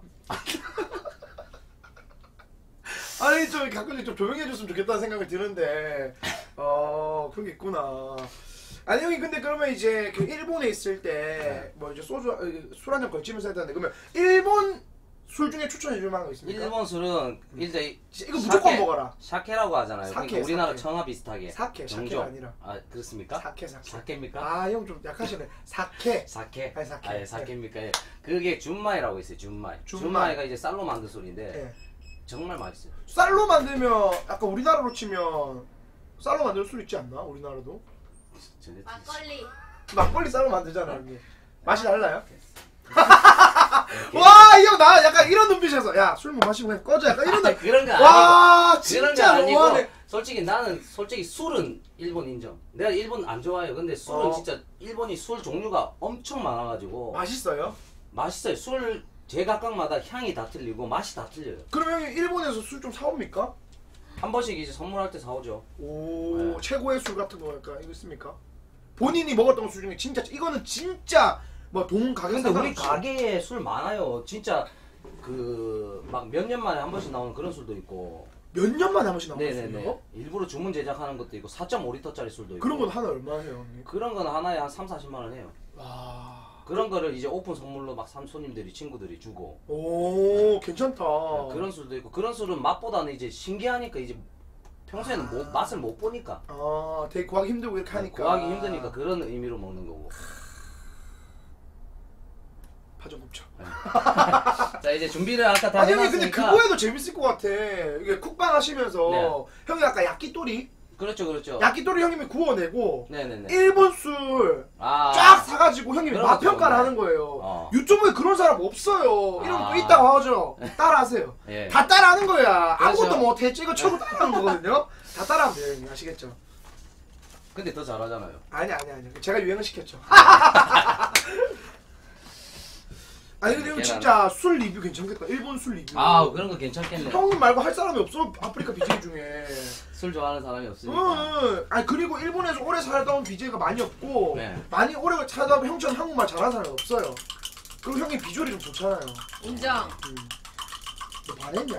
아니 좀 가끔씩 좀 조용히 해줬으면 좋겠다는 생각이 드는데 어 그런 게 있구나. 아니 형이 근데 그러면 이제 그 일본에 있을 때 네. 뭐 이제 소주 어, 술 한 잔 걸치면서 했다는데 그러면 일본 술 중에 추천해 줄 만한 거 있습니까? 일본 술은 일단 이- 진짜 이거 무조건 사케, 먹어라. 사케라고 하잖아요. 사케, 그러니까 우리나라 사케. 청아 비슷하게. 사케, 정종. 사케가 아니라. 아 그렇습니까? 사케 사케. 사케입니까? 아 형 좀 약하시네. 사케. 사케. 아니, 사케. 아, 예, 사케입니까? 예. 그게 준마이라고 있어요. 준마이. 준마이. 준마이가 이제 쌀로 만든 술인데 예. 정말 맛있어요. 쌀로 만들면 약간 우리나라로 치면 쌀로 만드는 술 있지 않나? 우리나라도? 전에 막걸리. 막걸리 쌀로 만들잖아요. 형님. 맛이 달라요? 와, 이 형 나 약간 이런 눈빛이어서 야, 술 못 마시고 그냥 꺼져. 약간 이런 아, 눈. 그런 거 아니고. 와, 그런 거 진짜 아니고. 너무하네. 솔직히 나는 솔직히 술은 일본 인정. 내가 일본 안 좋아해요. 근데 술은 어. 진짜 일본이 술 종류가 엄청 많아가지고 맛있어요? 맛있어요. 술 제각각마다 향이 다 틀리고 맛이 다 틀려요. 그럼 형이 일본에서 술 좀 사옵니까? 한 번씩 이제 선물할 때 사오죠. 오, 네. 최고의 술 같은 거 약간 이거 있습니까? 본인이 먹었던 술 중에 진짜 이거는 진짜 뭐 돈 가격 근데 우리 상관없이 가게에 술 많아요. 진짜 그 막 몇 년 만에 한 번씩 나오는 그런 술도 있고. 몇 년만에 한 번씩 나오는 네네네. 술이요? 일부러 주문 제작하는 것도 있고 사 점 오 리터짜리 술도 있고. 그런 건 하나 얼마예요, 형님? 그런 건 하나에 한 삼, 사십만 원 해요. 와. 그런 거를 이제 오픈 선물로 막 삼 손님들이 친구들이 주고. 오, 괜찮다. 그런 술도 있고 그런 술은 맛보다는 이제 신기하니까 이제 평소에는 못- 맛을 못 보니까 아, 되게 구하기 힘들고 이렇게 하니까. 구하기 힘드니까 그런 의미로 먹는 거고. 파전 굽죠. 자 이제 준비를 아까 다 아니 형님 근데 해놨으니까. 그거 해도 재밌을 것 같아. 이게 쿡방 하시면서 네. 형이 아까 야끼토리, 그렇죠 그렇죠. 야끼토리 형님이 구워내고 네네네. 일본 술 쫙 아 사가지고 형님이 그런 맛 것도 평가를 좋네. 하는 거예요. 어. 유튜브에 그런 사람 없어요. 이러면 아. 또 이따가 하죠. 따라하세요. 예. 다 따라하는 거야. 그렇죠. 아무것도 못해 찍어 쳐도 따라하는 거거든요. 다 따라하면 돼요, 형님. 아시겠죠? 근데 더 잘하잖아요. 아니 아니 아니. 제가 유행을 시켰죠. 아니 근데 형 계란. 진짜 술 리뷰 괜찮겠다. 일본 술 리뷰. 아 그런 거 괜찮겠네. 형님 말고 할 사람이 없어. 아프리카 비제이 중에. 술 좋아하는 사람이 없으니까. 응. 아니 그리고 일본에서 오래 살다 온 비제이가 많이 없고 네. 많이 오래 살다 보면 형처럼 한국말 잘하는 사람이 없어요. 그리고 형님 비주얼이 좀 좋잖아요. 인정. 음. 너 반했냐?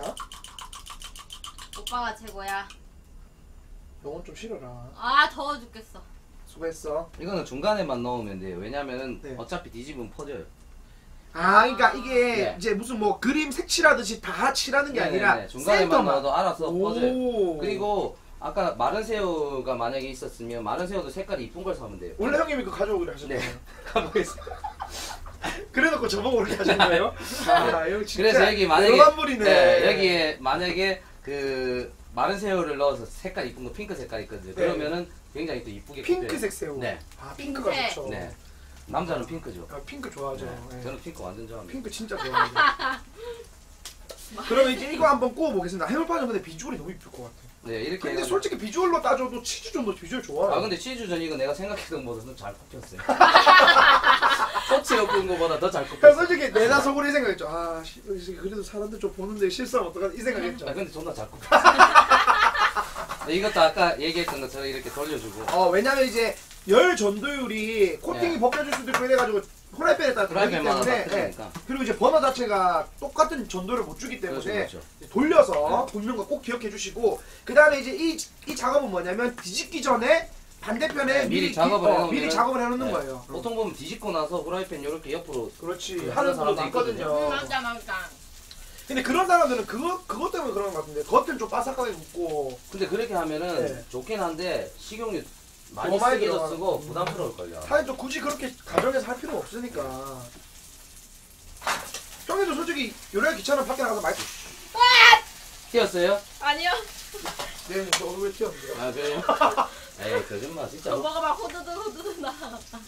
오빠가 최고야. 영혼 좀 싫어라. 아 더워 죽겠어. 수고했어. 이거는 중간에만 넣으면 돼요. 왜냐면은 네. 어차피 뒤집으면 퍼져요. 아, 그러니까 이게 네. 이제 무슨 뭐 그림 색칠하듯이 다 칠하는 게 아니라 네네네. 중간에만 센터만. 넣어도 알아서 퍼져요. 오. 그리고 아까 마른 새우가 만약에 있었으면 마른 새우도 색깔이 이쁜 걸 사면 돼요. 원래 형님이 그 가져오기로 하셨나요? 네. 가보겠습니다. 그래놓고 저보고 그렇게 하신 거예요? 아, 형 진짜 그래서 여기 만약에 노란물이네. 네, 여기에 만약에 그 마른 새우를 넣어서 색깔 이쁜 거 핑크 색깔 있거든요. 네. 그러면은 굉장히 또 이쁘게 핑크색 새우. 네. 아, 핑크가 핑크색. 좋죠. 네. 남자는 핑크죠. 아, 핑크 좋아하죠. 네. 네. 저는 핑크 완전 좋아합니다. 핑크 진짜 좋아하죠. 그러면 이제 이거 한번 구워보겠습니다. 해물파전 근데 비주얼이 너무 이쁠 것 같아. 네, 이렇게 근데 해가지고- 솔직히 비주얼로 따져도 치즈전도 비주얼 좋아요. 아 근데 치즈전 이거 내가 생각했던 것보다 좀 잘 굽혔어요. 토치 엮은 거보다 더 잘 형 굽혔어요. 솔직히 내나 속으로 이 생각했죠. 아, 씨, 그래도 사람들 좀 보는데 실수하면 어떡하지 이 생각했죠. 아 근데 존나 잘 굽혔어요. 네, 이것도 아까 얘기했던 것처럼 이렇게 돌려주고 어, 왜냐면 이제 열 전도율이 코팅이 네. 벗겨질 수도 있고 이래가지고 후라이팬에 따라 다르기 프라이팬마다 때문에 다 틀리니까. 예. 그리고 이제 버너 자체가 똑같은 전도를 못 주기 때문에 그렇죠, 그렇죠. 이제 돌려서 굽는 거 꼭 기억해 주시고 그 다음에 이제 이, 이 작업은 뭐냐면 뒤집기 전에 반대편에 네, 미리, 미리 작업을 기- 어, 해놓으면 미리 작업을 해놓는 네. 거예요. 보통 보면 뒤집고 나서 후라이팬 이렇게 옆으로 그렇지 그 하는 하는 사람도 사람도 있거든요. 응, 맞아 맞아. 근데 그런 사람들은 그거 그것 때문에 그런 것 같은데 겉은 좀 바삭하게 굽고 근데 그렇게 하면은 네. 좋긴 한데 식용유 많이 너무 많이 쓰기도 들어가. 쓰고 부담스러울걸요. 사실 또 굳이 그렇게 가정에서 할 필요가 없으니까. 형님도 솔직히 요리하기 귀찮으면 밖에 나가서 많이 튀었어요? 아니요. 네, 저 얼굴에 튀었는데요. 아 그래요? 에이 거짓말 저 진짜로. 먹어봐 호두두 호두두 나.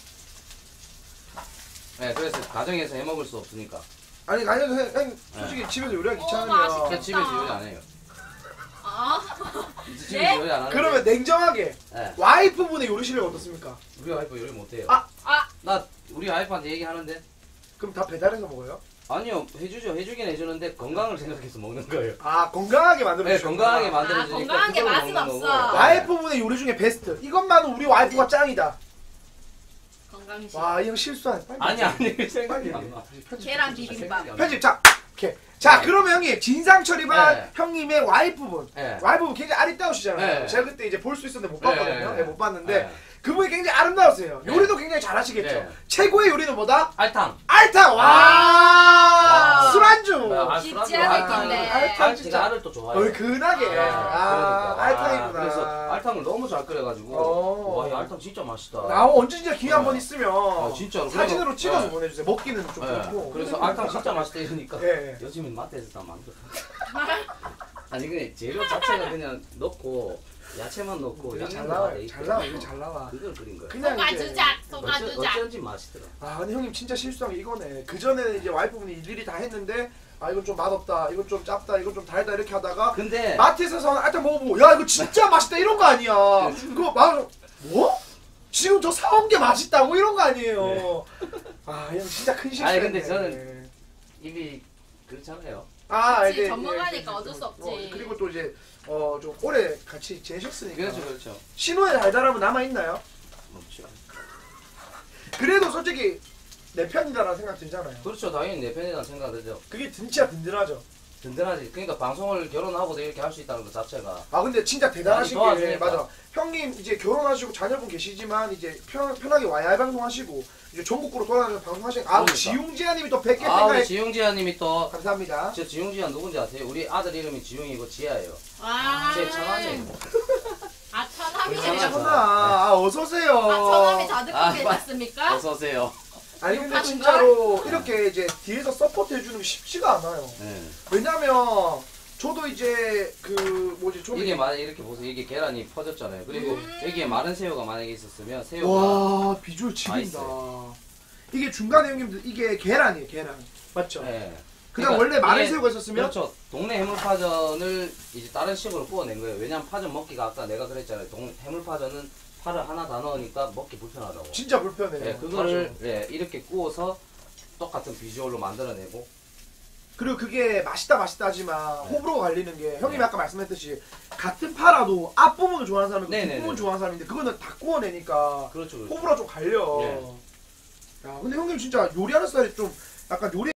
네 그래서 가정에서 해 먹을 수 없으니까. 아니 아니 형, 형 솔직히 집에서 요리하기 어, 귀찮으면 맛있겠다. 제가 집에서 요리 안 해요. 아. 집에서 네? 요리 안 하는데. 그러면 냉정하게 네. 와이프분의 요리 실력 어떻습니까? 우리 와이프 요리 못해요. 아! 아. 나 우리 와이프한테 얘기하는데 그럼 다 배달해서 먹어요? 아니요 해주죠 해주긴 해주는데 건강을 생각해서 먹는 거예요. 아 건강하게 만들어 네 주시구나. 건강하게 만들어주니까 아, 건강한 게 그걸로 맛은 먹는 없어. 거고. 와이프분의 요리 중에 베스트 이것만은 우리 와이프가 짱이다. 건강식. 와 이 형 실수하네. 빨리 아니 편집. 아니 생각이 빨리 안 나. 편집. 계란 생각이 비빔밥. 안 나. 편집 자 오케이. 자 네. 그러면 형님 진상처리반 네. 형님의 와이프분 네. 와이프분 굉장히 아리따우시잖아요. 네. 제가 그때 이제 볼 수 있었는데 못 봤거든요. 네. 네, 못 봤는데 네. 그분이 굉장히 아름다우세요. 네. 요리도 굉장히 잘하시겠죠. 네. 최고의 요리는 뭐다? 알탕. 알탕. 와. 와. 술안주. 아, 쉽지 술안주 않을 알탕. 텐데. 알탕 진짜. 제가 알을 또 좋아해요. 얼큰하게. 네, 아, 그러니까. 알탕이구나. 아, 그래서 알탕을 너무 잘 끓여가지고 어. 와, 이 알탕 진짜 맛있다. 아, 언제 진짜 기회 한 번 네. 있으면 아, 진짜로. 사진으로 그래서- 찍어서 네. 보내주세요. 먹기는 좀 네. 그렇고. 그래서 알탕 진짜 맛있다 이러니까 예. 요즘엔 마트에서 다 만들어. 아니 그냥 재료 자체가 그냥 넣고 야채만 넣고 이거 잘 양념 나와. 다 돼 잘 있거든. 나와. 이거 잘 나와. 그걸 끓인 거야. 그냥 이제. 소가주작, 어쩐, 소가주작. 어쩐지 맛있더라. 아, 근데 형님 진짜 실수한 게 이거네. 그 전에는 이제 와이프분이 일일이 다 했는데 아 이건 좀 맛없다, 이건 좀 짭다, 이건 좀 달다 이렇게 하다가 근데 마트에서 알탕 먹어보고 야 이거 진짜 맛있다 이런 거 아니야. 그거 맛 뭐? 지금 저 사온 게 맛있다고 이런 거 아니에요. 아, 형 진짜 큰 실수했네. 아니, 근데 저는 입이 그렇잖아요. 아, 그치, 이제 전문가니까 이제 어쩔 수 없지. 어, 그리고 또 이제 어 좀 오래 같이 지내셨으니까. 그렇죠, 그렇죠. 신호의 달달함은 남아 있나요? 없죠. 그래도 솔직히 내 편이다라는 생각 들잖아요. 그렇죠, 당연히 내 편이라는 생각 들죠. 그게 진짜 든든하죠. 든든하지. 그러니까 방송을 결혼하고도 이렇게 할 수 있다는 것 자체가. 아 근데 진짜 대단하신 많이 게 도와주니까. 맞아. 형님 이제 결혼하시고 자녀분 계시지만 이제 편, 편하게 와이아이 방송하시고 이제 전국구로 돌아다니는 방송하시는 아 그러니까. 지용지아님이 또 백 개 아, 우리 팬가에 지용지아님이 또. 감사합니다. 저 지용지아 누군지 아세요? 우리 아들 이름이 지용이고 지아예요. 와. 제 천안이에요. 아, 천암이. 우리 아, 천암. 천아, 아 어서 오세요. 천암이 다 듣고 아, 계셨습니까? 어서 오세요. 아니 근데 욕하는 진짜로 이렇게 이제 뒤에서 서포트 해주는 게 쉽지가 않아요. 네. 왜냐면 저도 이제 그 뭐지 좀 이게 만약 이렇게 보세요. 이게 계란이 퍼졌잖아요. 그리고 음. 여기에 마른 새우가 만약에 있었으면 새우가 와 비주얼 지린다. 맛있어요. 이게 중간에 형님들 이게 계란이에요 계란 맞죠? 네. 그냥 그러니까 원래 마른 이게- 새우가 있었으면 그렇죠. 동네 해물파전을 이제 다른 식으로 구워낸 거예요. 왜냐면 파전 먹기가 아까 내가 그랬잖아요. 동, 해물파전은 파를 하나 다 넣으니까 먹기 불편하다고. 진짜 불편해요. 네, 그거를 맞아. 네, 이렇게 구워서 똑같은 비주얼로 만들어내고. 그리고 그게 맛있다 맛있다 하지만 네. 호불호가 갈리는 게 형님이 네. 아까 말씀했듯이 같은 파라도 앞부분을 좋아하는 사람이 있고 네네네. 뒷부분 좋아하는 사람인데 그거는 다 구워내니까 그렇죠. 그렇죠. 호불호가 좀 갈려. 네. 야 근데 형님 진짜 요리하는 스타일이 좀 약간 요리